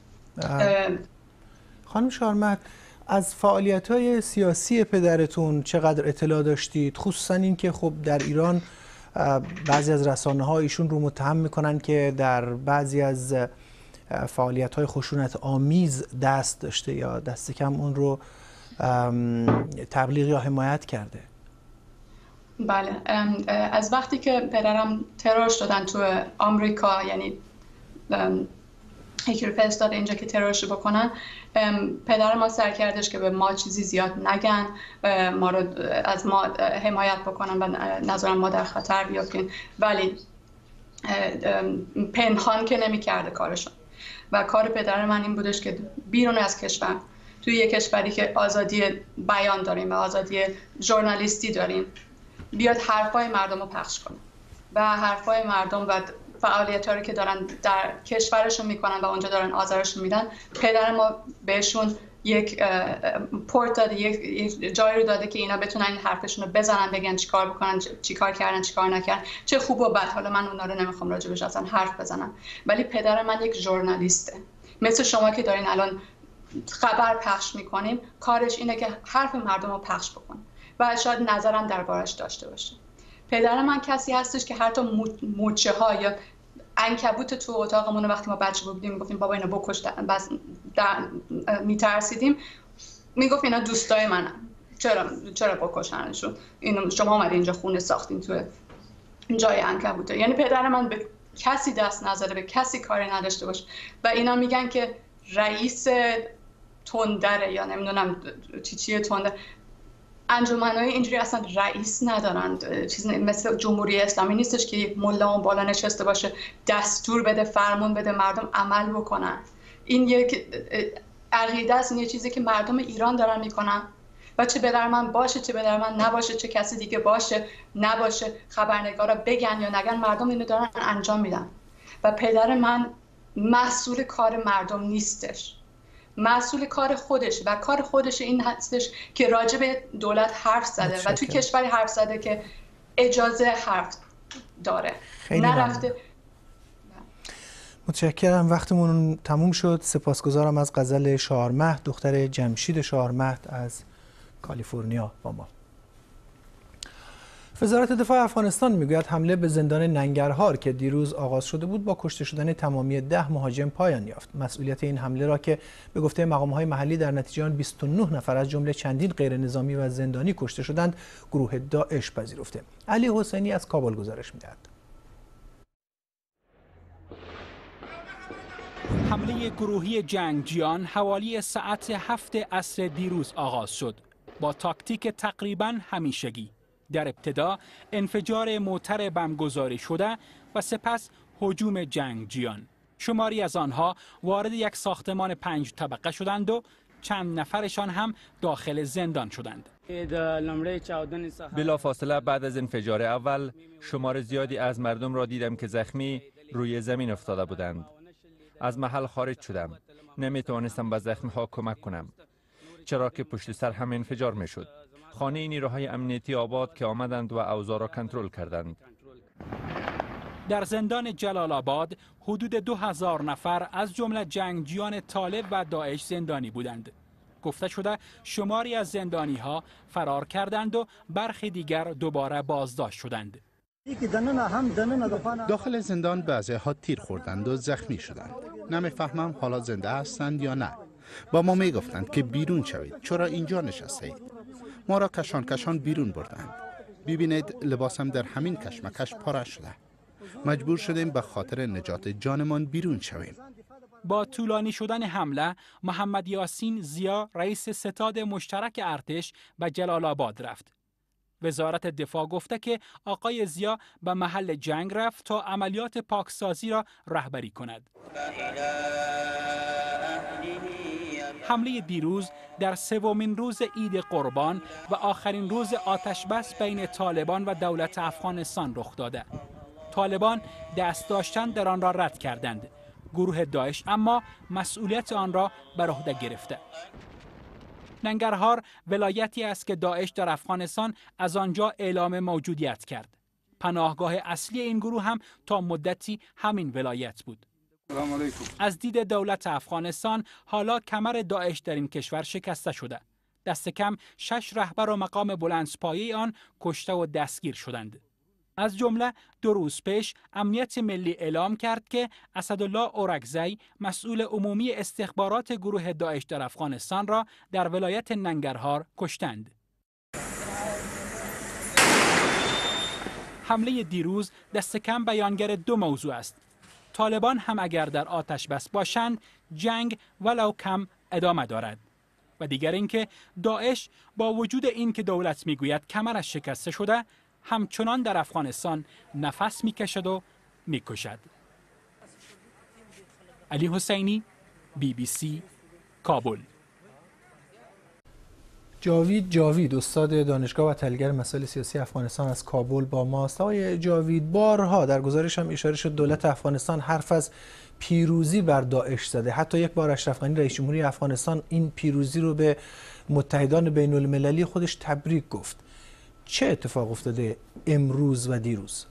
خانم شارمحد، از فعالیت‌های سیاسی پدرتون چقدر اطلاع داشتید؟ خصوصا این که خب در ایران بعضی از رسانه‌ها ایشون رو متهم میکنن که در بعضی از فعالیت‌های خشونت آمیز دست داشته یا دست کم اون رو تبلیغ یا حمایت کرده. بله، از وقتی که پدرم ترور شدن تو آمریکا، یعنی یکی رو فرستاده اینجا که ترورش بکنن، پدر ما سعی کردش که به ما چیزی زیاد نگن، ما رو از ما حمایت بکنن و نذارن ما در خطر بیافتیم، ولی پنهان که نمی کرده کارشون. و کار پدر من این بودش که بیرون از کشور، توی یک کشوری که آزادی بیان داریم و آزادی ژورنالیستی داریم، بیاد حرفای مردم رو پخش کنه و حرفای مردم و فعالیت‌هایی که دارن در کشورشون میکنن و اونجا دارن آزارشون میدن، پدر ما بهشون یک پورت داده، یک جایی رو داده که اینا بتونن این حرفشون رو بزنن، بگن چیکار بکنن، چیکار کردن، چیکار نکردن، چه خوب و بد. حالا من اونا رو نمیخوام راجبش اصلا حرف بزنم، ولی پدر من یک ژورنالیسته، مثل شما که دارین الان خبر پخش میکنیم، کارش اینه که حرف مردم رو پخش بکنه و شاید نظرم دربارش داشته باشه. پدر من کسی هستش که حتی موچه ها یا عنکبوت تو اتاقمون وقتی ما بچه بودیم میگفتیم بابا اینا بکش، بس میترسیدیم، میگفت اینا دوستای منن، چرا بکشنشون، اینو شما اومدین اینجا خونه ساختین تو جای عنکبوت. یعنی پدر من به کسی دست نزده، به کسی کاری نداشته باشه و اینا میگن که رئیس تندره یا نمیدونم چیه تنده. انجمن‌های اینجوری اصلا رئیس ندارن، چیزی مثل جمهوری اسلامی نیستش که یک ملا اون بالا نشسته باشه دستور بده، فرمون بده، مردم عمل بکنن. این یک عقیده است، این یه چیزی که مردم ایران دارن میکنن و چه پدر من باشه چه پدر من نباشه، چه کسی دیگه باشه نباشه، خبرنگارا بگن یا نگن، مردم اینو دارن انجام میدن و پدر من مسئول کار مردم نیستش، مسئول کار خودش و کار خودش این هستش که راجع به دولت حرف زده و توی کشوری حرف زده که اجازه حرف داره، نرفته. متشکرم، وقتمون تموم شد. سپاسگزارم از غزل شارمحد، دختر جمشید شارمحد از کالیفرنیا با ما. وزارت دفاع افغانستان میگوید حمله به زندان ننگرهار که دیروز آغاز شده بود با کشته شدن تمامی 10 مهاجم پایان یافت. مسئولیت این حمله را که به گفته مقام‌های محلی در نتیجه آن 29 نفر از جمله چندین غیر نظامی و زندانی کشته شدند، گروه داعش پذیرفته. علی حسینی از کابل گزارش می‌دهد. حمله گروهی جنگجویان حوالی ساعت 7 عصر دیروز آغاز شد با تاکتیک تقریباً همیشگی. در ابتدا انفجار موتر بمبگذاری شده و سپس هجوم جنگجویان. شماری از آنها وارد یک ساختمان 5 طبقه شدند و چند نفرشان هم داخل زندان شدند. بلافاصله بعد از انفجار اول شمار زیادی از مردم را دیدم که زخمی روی زمین افتاده بودند. از محل خارج شدم. نمیتوانستم به زخمی‌ها کمک کنم، چرا که پشت سر هم انفجار میشد. خانه نیروهای امنیتی آباد که آمدند و اوضاع را کنترل کردند. در زندان جلال آباد حدود 2000 نفر از جمله جنگجویان طالب و داعش زندانی بودند. گفته شده شماری از زندانی‌ها فرار کردند و برخی دیگر دوباره بازداشت شدند. داخل زندان بعضی‌ها تیر خوردند و زخمی شدند. نمیفهمم حالا زنده هستند یا نه. با ما میگفتند که بیرون شوید، چرا اینجا نشستید؟ ما را کشان کشان بیرون بردند. ببینید لباسم در همین کشمکش پاره شده. مجبور شدیم به خاطر نجات جانمان بیرون شویم. با طولانی شدن حمله، محمد یاسین زیا رئیس ستاد مشترک ارتش به جلال آباد رفت. وزارت دفاع گفته که آقای زیا به محل جنگ رفت تا عملیات پاکسازی را رهبری کند. حمله دیروز در سومین روز عید قربان و آخرین روز آتشبس بین طالبان و دولت افغانستان رخ داده. طالبان دست داشتن در آن را رد کردند. گروه داعش اما مسئولیت آن را بر عهده گرفته. ننگرهار ولایتی است که داعش در افغانستان از آنجا اعلام موجودیت کرد. پناهگاه اصلی این گروه هم تا مدتی همین ولایت بود. از دید دولت افغانستان حالا کمر داعش در این کشور شکسته شده. دست کم 6 رهبر و مقام بلندپایه آن کشته و دستگیر شدند. از جمله 2 روز پیش امنیت ملی اعلام کرد که اسدالله اورکزی مسئول عمومی استخبارات گروه داعش در افغانستان را در ولایت ننگرهار کشتند. حمله دیروز دست کم بیانگر 2 موضوع است. طالبان هم اگر در آتش بس باشند جنگ ولو کم ادامه دارد. و دیگر اینکه داعش با وجود این که دولت میگوید کمرش شکسته شده همچنان در افغانستان نفس میکشد و میکشد. علی حسینی، BBC، کابل. جاوید استاد دانشگاه و تحلیلگر مسائل سیاسی افغانستان از کابل با ماست. آقای جاوید، بارها در گزارش هم اشاره شد دولت افغانستان حرف از پیروزی بر داعش زده. حتی یک بار اشرف غنی رئیس جمهوری افغانستان این پیروزی رو به متحدان بین المللی خودش تبریک گفت. چه اتفاق افتاده امروز و دیروز؟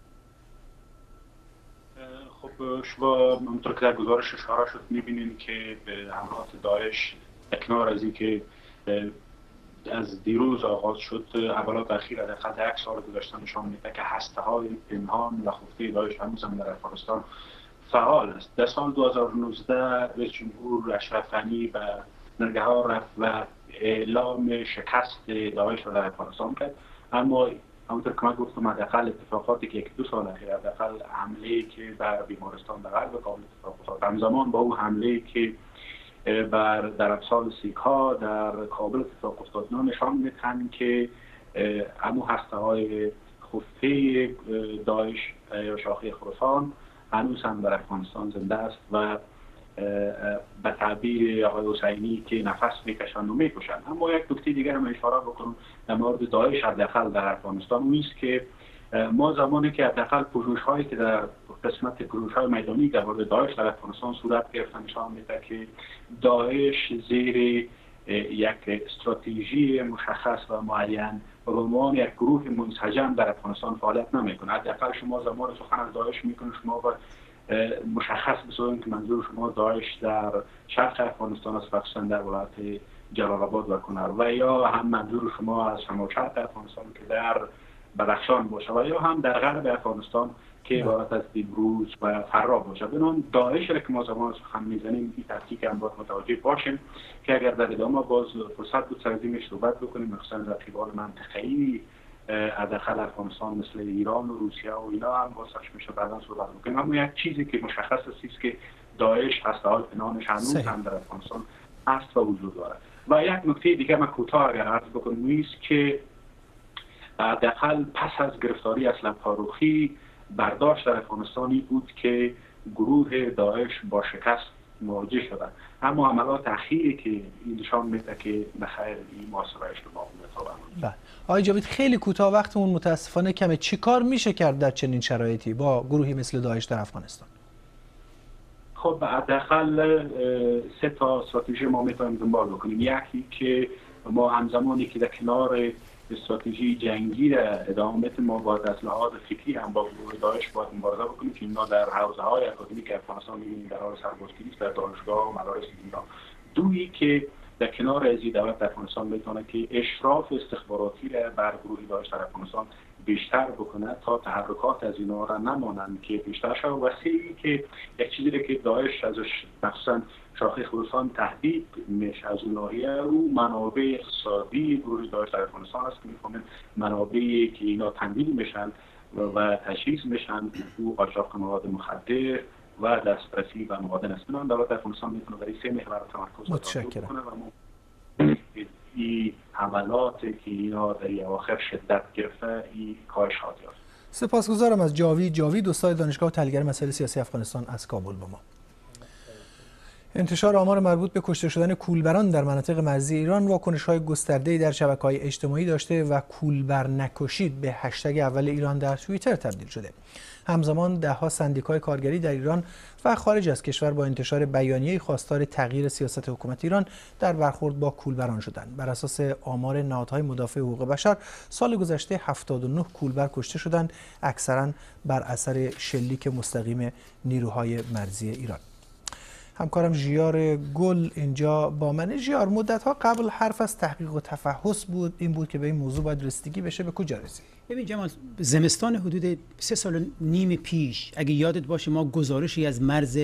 خب شما همونطور که در گزارش اشاره شد می‌بینید که به حملات داعش کنار از اینکه از دیروز آغاز شد، حملات اخیر در حداقل 1 سال گذشته نشان میده که هسته‌های پنهان و خفته داعش هنوز هم در افغانستان فعال است. در سال 2019 رئیس جمهور اشرف غنی به ننگرهار رفت و اعلام شکست داعش را در افغانستان کرد، اما همونطور که من گفتم حداقل اتفاقاتی که 1-2 سال اخیر حداقل حمله‌ای که بر بیمارستان در غرب کابل اتفاق افتاد، همزمان با اون حمله‌ای که در امثال سیک‌ها در کابل اتفاق افتاد، نشان می‌دهند که همون هسته‌های خفته داعش یا شاخه خراسان هنوز هم در افغانستان زنده است و به تعبیر آقای حسینی که نفس میکشند و میکشند. اما یک نکته دیگر هم اشاره بکنم در مورد داعش حداقل در افغانستان اون است که ما زمانی که حداقل پژوهش‌هایی که در قسمت پژوهش‌های میدانی در مورد داعش در افغانستان صورت گرفت نشان میده که داعش زیر یک استراتژی مشخص و معین به عنوان یک گروه منسجم در افغانستان فعالیت نمیکنه. حداقل شما زمان سخن از داعش میکنید شما مشخص بسازید که منظور شما داعش در شرق افغانستان است، خصوصا در ولایت جلال آباد و کنر، و یا هم منظور شما از شمال شرق افغانستان که در بدخشان باشه و یا هم در غرب افغانستان که عبارت از نیمروز و فرا باشه. بنابراین داعش را که ما زمان سخن میزنیم این تفکیک هم باید متوجه باشیم که اگر در ادامه باز فرصت بود سر از این صحبت بکنیم، مثلا رقیبان منطقه‌ای از داخل افغانستان مثل ایران و روسیه و اینا هم واسش میشه بعدا صحبت بکنیم. اما یک چیزی که مشخص است که داعش هسته‌های پنهانش هنوز هم در افغانستان هست و وجود داره. و یک نکته دیگه من کوتاه اگر عرض بکنم نیست که داخل پس از گرفتاری اسلم فاروقی برداشت در افغانستانی بود که گروه داعش با شکست مواجه شده، اما عملات اخیری که نشان میده که بخیر این محاسبه اشتباه بوده. بله آقای جاوید، خیلی کوتاه وقتمون متاسفانه کمه. چی کار میشه کرد در چنین شرایطی با گروهی مثل داعش در افغانستان؟ خب حداقل 3 تا استراتژی ما میتونیم دنبال بکنیم. یکی که ما همزمانی که در کنار استراتژی جنگی را ادامه بدیم، ما باید از لحاظ فکری هم با گروه داعش باید مبارزه بکنیم که اینا در حوزه‌های اکادمیک افغانستان می‌بینیم در حال سربازگیری است، در دانشگاه و مدارس اینا. دویی که در کنار از دولت افغانستان بتونه که اشراف استخباراتی را بر گروه داعش در افغانستان بیشتر بکنه تا تحرکات از اینا را نمانند که بیشتر شد. و سه‌ای که یک چیزی که داعش ازش مخصوصا شاخه خراسان تهدید میشه از اون ناحیه رو منابع اقتصادی گروه داعش در افغانستان است که می‌فهمن منابعی که اینا تامین میشن و تجهیز میشن تو قاچاق مواد مخدر و دسترسی به مواد نسبی. دولت افغانستان میتونه برای 3 محور تمرکز کنه و این حملاتی که اینا در اواخر شدت گرفته این کاهش خواهد یافت. سپاسگزارم از جاوید استاد دانشگاه و تحلیلگر مسائل سیاسی افغانستان از کابل با ما. انتشار آمار مربوط به کشته شدن کولبران در مناطق مرزی ایران واکنش‌های گسترده‌ای در شبکه‌های اجتماعی داشته و کولبر نکشید به هشتگ اول ایران در توییتر تبدیل شده. همزمان ده‌ها سندیکای کارگری در ایران و خارج از کشور با انتشار بیانیه‌ای خواستار تغییر سیاست حکومت ایران در برخورد با کولبران شدند. بر اساس آمار نهادهای مدافع حقوق بشر، سال گذشته 79 کولبر کشته شدند، اکثراً بر اثر شلیک مستقیم نیروهای مرزی ایران. همکارم ژیار گل اینجا با من. ژیار، مدت‌ها قبل حرف از تحقیق و تفحص بود، این بود که به این موضوع باید رسیدگی بشه، به کجا رسید؟ ببین جمال، زمستان حدود 3 سال و نیم پیش اگه یادت باشه ما گزارشی از مرز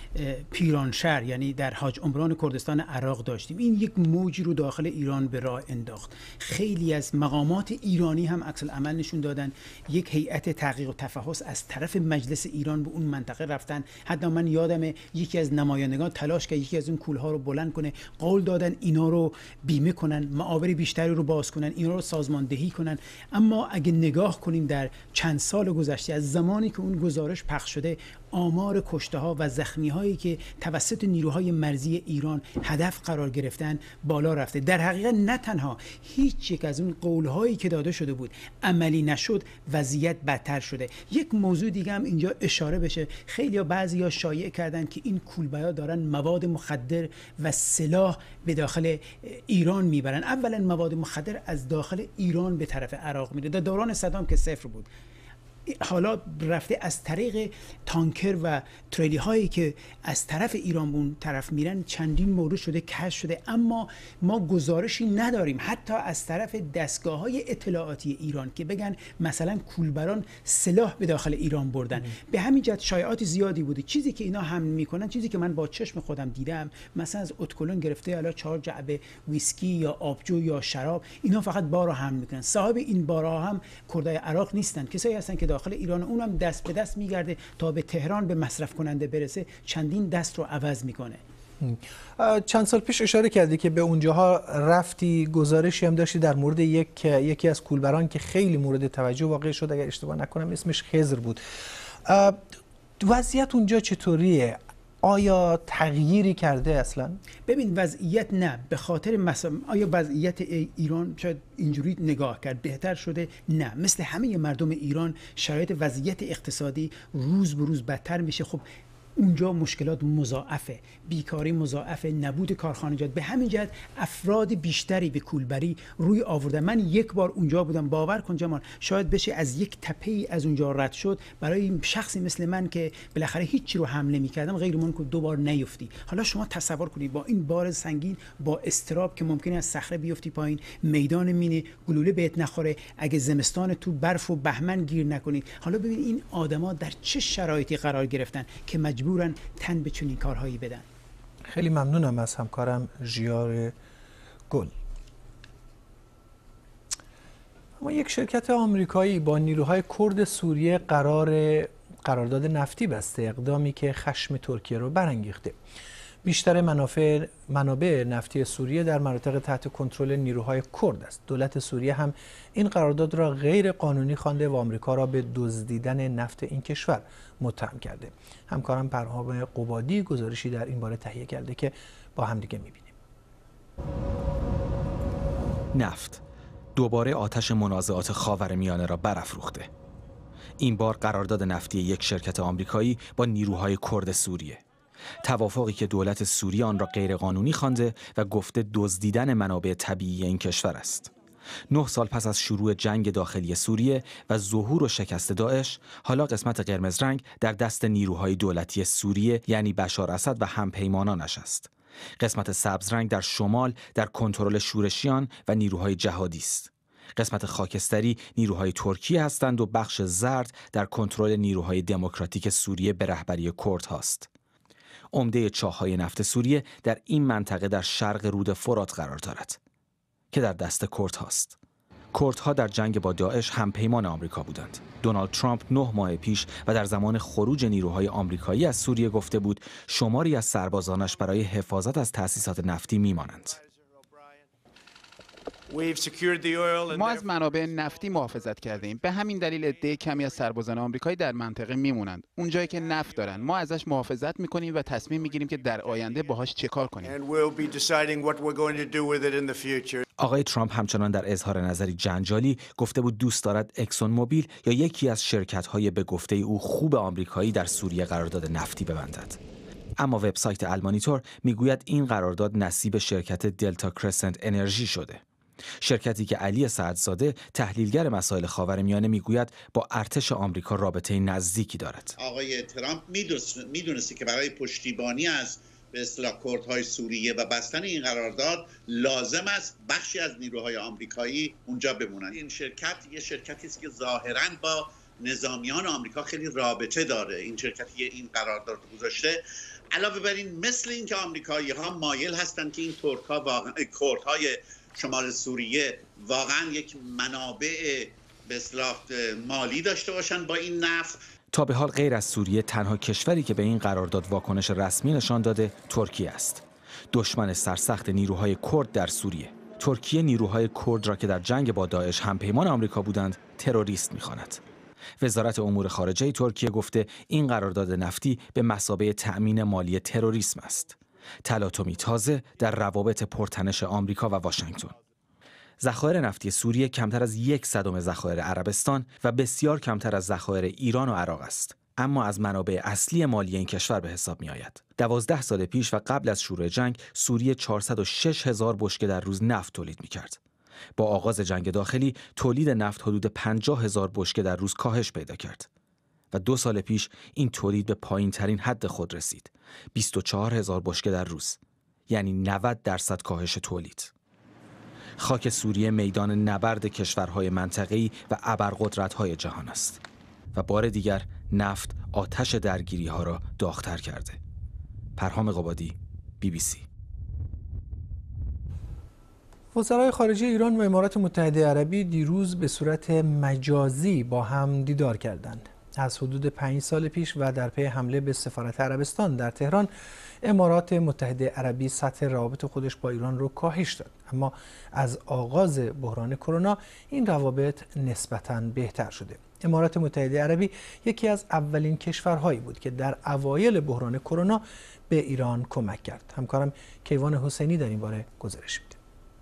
پیرانشهر یعنی در حاج عمران کردستان عراق داشتیم. این یک موجی رو داخل ایران به راه انداخت. خیلی از مقامات ایرانی هم عکس العمل نشون دادن. یک هیئت تحقیق و تفحص از طرف مجلس ایران به اون منطقه رفتن. حتی من یادم یکی از نمایندگان تلاش کرد یکی از اون کولها رو بلند کنه، قول دادن اینا رو بیمه کنن، معابر بیشتری رو باز کنن، اینا رو سازماندهی کنن. اما اگه نگاه کنیم در چند سال گذشته از زمانی که اون گزارش پخش شده، آمار کشته ها و زخمی هایی که توسط نیروهای مرزی ایران هدف قرار گرفتن بالا رفته. در حقیقت نه تنها هیچ یک از اون قول هایی که داده شده بود عملی نشد، وضعیت بدتر شده. یک موضوع دیگه هم اینجا اشاره بشه، خیلی بعضیا شایع کردن که این کولبیا دارن مواد مخدر و سلاح به داخل ایران میبرن. اولا مواد مخدر از داخل ایران به طرف عراق میره، در دوران صدام که صفر بود، حالا رفته از طریق تانکر و تریلی هایی که از طرف ایران به اون طرف میرن چندین مورد شده کشف شده. اما ما گزارشی نداریم حتی از طرف دستگاه های اطلاعاتی ایران که بگن مثلا کولبران سلاح به داخل ایران بردن. به همین جهت شایعات زیادی بوده. چیزی که اینا حمل میکنن، چیزی که من با چشم خودم دیدم، مثلا از اتکلون گرفته حالا 4 جعبه ویسکی یا آبجو یا شراب، اینا فقط بارا حمل میکنن. صاحب این بارا هم کردای عراق نیستن، کسایی هستن که داخل ایران، اونم دست به دست میگرده تا به تهران به مصرف کننده برسه، چندین دست رو عوض میکنه. چند سال پیش اشاره کردی که به اونجاها رفتی، گزارشی هم داشتی در مورد یکی از کولبران که خیلی مورد توجه واقع شد، اگر اشتباه نکنم اسمش خضر بود. وضعیت اونجا چطوریه؟ آیا تغییری کرده اصلا؟ ببین وضعیت نه، به خاطر آیا وضعیت ایران شاید اینجوری نگاه کرد بهتر شده؟ نه، مثل همه مردم ایران شرایط وضعیت اقتصادی روز به روز بدتر میشه. خب اونجا مشکلات مضاعفه، بیکاری مضاعفه، نبود کارخانجات. به همین جهت افراد بیشتری به کولبری روی آوردن. من یک بار اونجا بودم، باور کن جمال، شاید بشه از یک تپه‌ای از اونجا رد شد. برای شخصی مثل من که بالاخره هیچی رو حمله می‌کردم غیر ممکن 2 بار نیفتی. حالا شما تصور کنید با این بار سنگین، با استراب که ممکنه از صخره بیفتی پایین، میدان مینه، گلوله بهت نخوره، اگه زمستان تو برف و بهمن گیر نکنید. حالا ببین این آدما در چه شرایطی قرار گرفتن که مجبورن تن به چنین کارهایی بدن. خیلی ممنونم از همکارم ژیار گل. اما یک شرکت آمریکایی با نیروهای کرد سوریه قرارداد نفتی بسته، اقدامی که خشم ترکیه رو برانگیخته. بیشتر منابع نفتی سوریه در مناطق تحت کنترل نیروهای کرد است. دولت سوریه هم این قرارداد را غیر قانونی خوانده و آمریکا را به دزدیدن نفت این کشور متهم کرده. همکارم پرهام قبادی گزارشی در این باره تهیه کرده که با هم دیگه می‌بینیم. نفت دوباره آتش منازعات خاورمیانه را برافروخته. این بار قرارداد نفتی یک شرکت آمریکایی با نیروهای کرد سوریه. توافقی که دولت سوریه آن را غیرقانونی خوانده و گفته دزدیدن منابع طبیعی این کشور است. 9 سال پس از شروع جنگ داخلی سوریه و ظهور و شکست داعش، حالا قسمت قرمز رنگ در دست نیروهای دولتی سوریه یعنی بشار اسد و همپیمانانش است. قسمت سبز رنگ در شمال در کنترل شورشیان و نیروهای جهادی است. قسمت خاکستری نیروهای ترکیه هستند و بخش زرد در کنترل نیروهای دموکراتیک سوریه به رهبری کرد هاست. عمده چاه‌های نفت سوریه در این منطقه در شرق رود فرات قرار دارد که در دست کرد هاست. کردها در جنگ با داعش همپیمان آمریکا بودند. دونالد ترامپ 9 ماه پیش و در زمان خروج نیروهای آمریکایی از سوریه گفته بود شماری از سربازانش برای حفاظت از تأسیسات نفتی میمانند. ما از منابع نفتی محافظت کردیم. به همین دلیل عده کمی از سربازان آمریکایی در منطقه میمونند. اونجایی که نفت دارن ما ازش محافظت میکنیم و تصمیم میگیریم که در آینده باهاش چه کار کنیم. آقای ترامپ همچنان در اظهار نظری جنجالی گفته بود دوست دارد اکسون موبیل یا یکی از شرکت‌های به گفته او خوب آمریکایی در سوریه قرارداد نفتی ببندد. اما وبسایت المانیتور میگوید این قرارداد نصیب شرکت دلتا کرسنت انرژی شده. شرکتی که علی سعدزاده تحلیلگر مسائل خاورمیانه میگوید با ارتش آمریکا رابطه نزدیکی دارد. آقای ترامپ میدونسته که برای پشتیبانی از به اصطلاح کردهای سوریه و بستن این قرارداد لازم است بخشی از نیروهای آمریکایی اونجا بمونن. این شرکت یه شرکتی است که ظاهراً با نظامیان آمریکا خیلی رابطه داره. این شرکتی این قرارداد گذاشته. علاوه بر این مثل اینکه آمریکایی‌ها مایل هستند که این ترک‌ها واقعا کردهای شمال سوریه واقعا یک منابع به اصطلاح مالی داشته باشن با این نفت. تا به حال غیر از سوریه تنها کشوری که به این قرارداد واکنش رسمی نشان داده ترکیه است. دشمن سرسخت نیروهای کرد در سوریه. ترکیه نیروهای کرد را که در جنگ با داعش همپیمان آمریکا بودند تروریست می‌خواند. وزارت امور خارجه ترکیه گفته این قرارداد نفتی به مثابه تأمین مالی تروریسم است. تلاطمی تازه در روابط پرتنش آمریکا و واشنگتن. ذخایر نفتی سوریه کمتر از 1/100 ذخایر عربستان و بسیار کمتر از ذخایر ایران و عراق است، اما از منابع اصلی مالی این کشور به حساب می آید. 12 سال پیش و قبل از شروع جنگ سوریه 406,000 بشکه در روز نفت تولید می کرد. با آغاز جنگ داخلی تولید نفت حدود 50,000 بشکه در روز کاهش پیدا کرد و 2 سال پیش این تولید به پایین ترین حد خود رسید، 24,000 بشکه در روز، یعنی 90% کاهش تولید. خاک سوریه میدان نبرد کشورهای منطقه‌ای و ابرقدرت‌های جهان است و بار دیگر نفت آتش درگیری‌ها را داغ‌تر کرده. پرهام قبادی، BBC. وزرای خارجه ایران و امارات متحده عربی دیروز به صورت مجازی با هم دیدار کردند. از حدود 5 سال پیش و در پی حمله به سفارت عربستان در تهران، امارات متحده عربی سطح روابط خودش با ایران رو کاهش داد، اما از آغاز بحران کرونا این روابط نسبتاً بهتر شده. امارات متحده عربی یکی از اولین کشورهایی بود که در اوایل بحران کرونا به ایران کمک کرد. همکارم کیوان حسینی در این باره گزارش میده.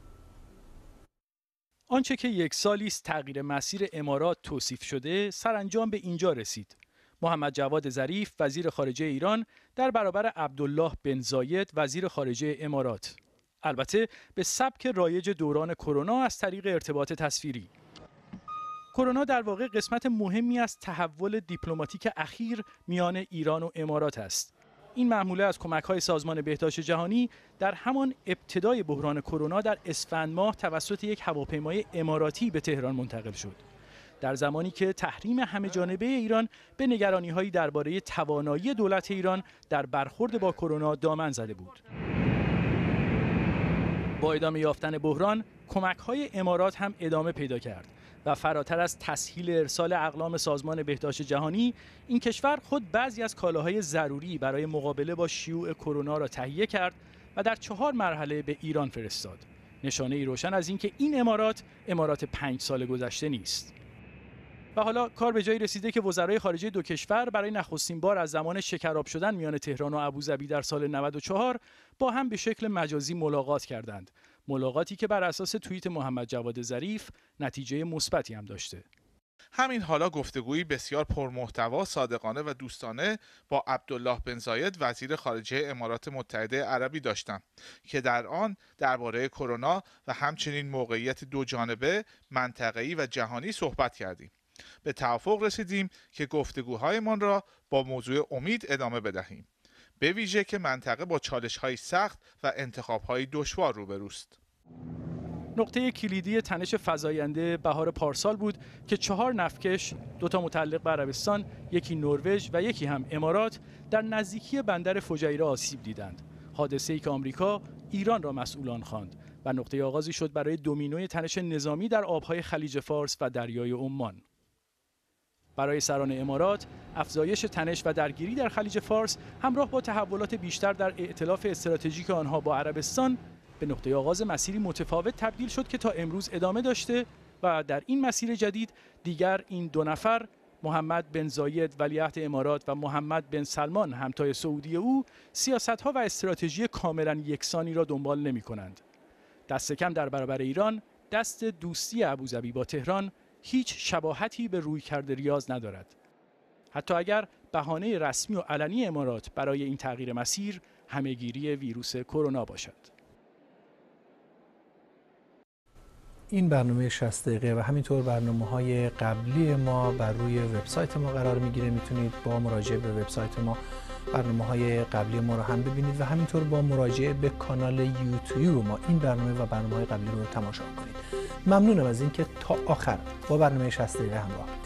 آنچه که 1 سالی است تغییر مسیر امارات توصیف شده، سرانجام به اینجا رسید. محمد جواد ظریف وزیر خارجه ایران در برابر عبدالله بن زاید وزیر خارجه امارات. البته به سبک رایج دوران کرونا از طریق ارتباط تصویری. کرونا در واقع قسمت مهمی از تحول دیپلماتیک اخیر میان ایران و امارات است. این معموله از کمک‌های سازمان بهداشت جهانی در همان ابتدای بحران کرونا در اسفند ماه توسط یک هواپیمای اماراتی به تهران منتقل شد. در زمانی که تحریم همه‌جانبه ایران به نگرانی‌هایی درباره توانایی دولت ایران در برخورد با کرونا دامن زده بود. با ادامه یافتن بحران، کمک‌های امارات هم ادامه پیدا کرد و فراتر از تسهیل ارسال اقلام سازمان بهداشت جهانی، این کشور خود بعضی از کالاهای ضروری برای مقابله با شیوع کرونا را تهیه کرد و در 4 مرحله به ایران فرستاد. نشانه‌ای روشن از اینکه این امارات 5 سال گذشته نیست. و حالا کار به جایی رسیده که وزرای خارجه دو کشور برای نخستین بار از زمان شکراب شدن میان تهران و ابوظبی در سال 94 با هم به شکل مجازی ملاقات کردند. ملاقاتی که بر اساس توییت محمد جواد ظریف نتیجه مثبتی هم داشته. همین حالا گفتگویی بسیار پرمحتوا، صادقانه و دوستانه با عبدالله بن زاید وزیر خارجه امارات متحده عربی داشتم که در آن درباره کرونا و همچنین موقعیت دو جانبه، منطقه‌ای و جهانی صحبت کردیم. به توافق رسیدیم که گفتگوهایمان را با موضوع امید ادامه بدهیم، به ویژه که منطقه با چالش‌های سخت و انتخاب‌های دشوار روبروست. نقطه کلیدی تنش فزاینده بهار پارسال بود که 4 نفتکش، 2 متعلق به عربستان، یکی نروژ و یکی هم امارات، در نزدیکی بندر فجیره آسیب دیدند. حادثه‌ای که آمریکا ایران را مسئولان خواند و نقطه آغازی شد برای دومینوی تنش نظامی در آبهای خلیج فارس و دریای عمان. برای سران امارات، افزایش تنش و درگیری در خلیج فارس همراه با تحولات بیشتر در ائتلاف استراتژیک آنها با عربستان به نقطه آغاز مسیری متفاوت تبدیل شد که تا امروز ادامه داشته و در این مسیر جدید دیگر این 2 نفر، محمد بن زاید ولیعهد امارات و محمد بن سلمان همتای سعودی او، سیاست‌ها و استراتژی کاملا یکسانی را دنبال نمی‌کنند. دست کم در برابر ایران، دست دوستی ابوظبی با تهران هیچ شباهتی به رویکرد ریاض ندارد. حتی اگر بهانه رسمی و علنی امارات برای این تغییر مسیر همه‌گیری ویروس کرونا باشد. این برنامه 60 دقیقه و همینطور برنامه‌های قبلی ما بر روی وبسایت ما قرار می‌گیره. میتونید با مراجعه به وبسایت ما برنامه‌های قبلی ما رو هم ببینید و همینطور با مراجعه به کانال یوتیوب ما این برنامه و برنامه‌های قبلی رو تماشا کنید. ممنونم از اینکه تا آخر با برنامه 60 دقیقه همراه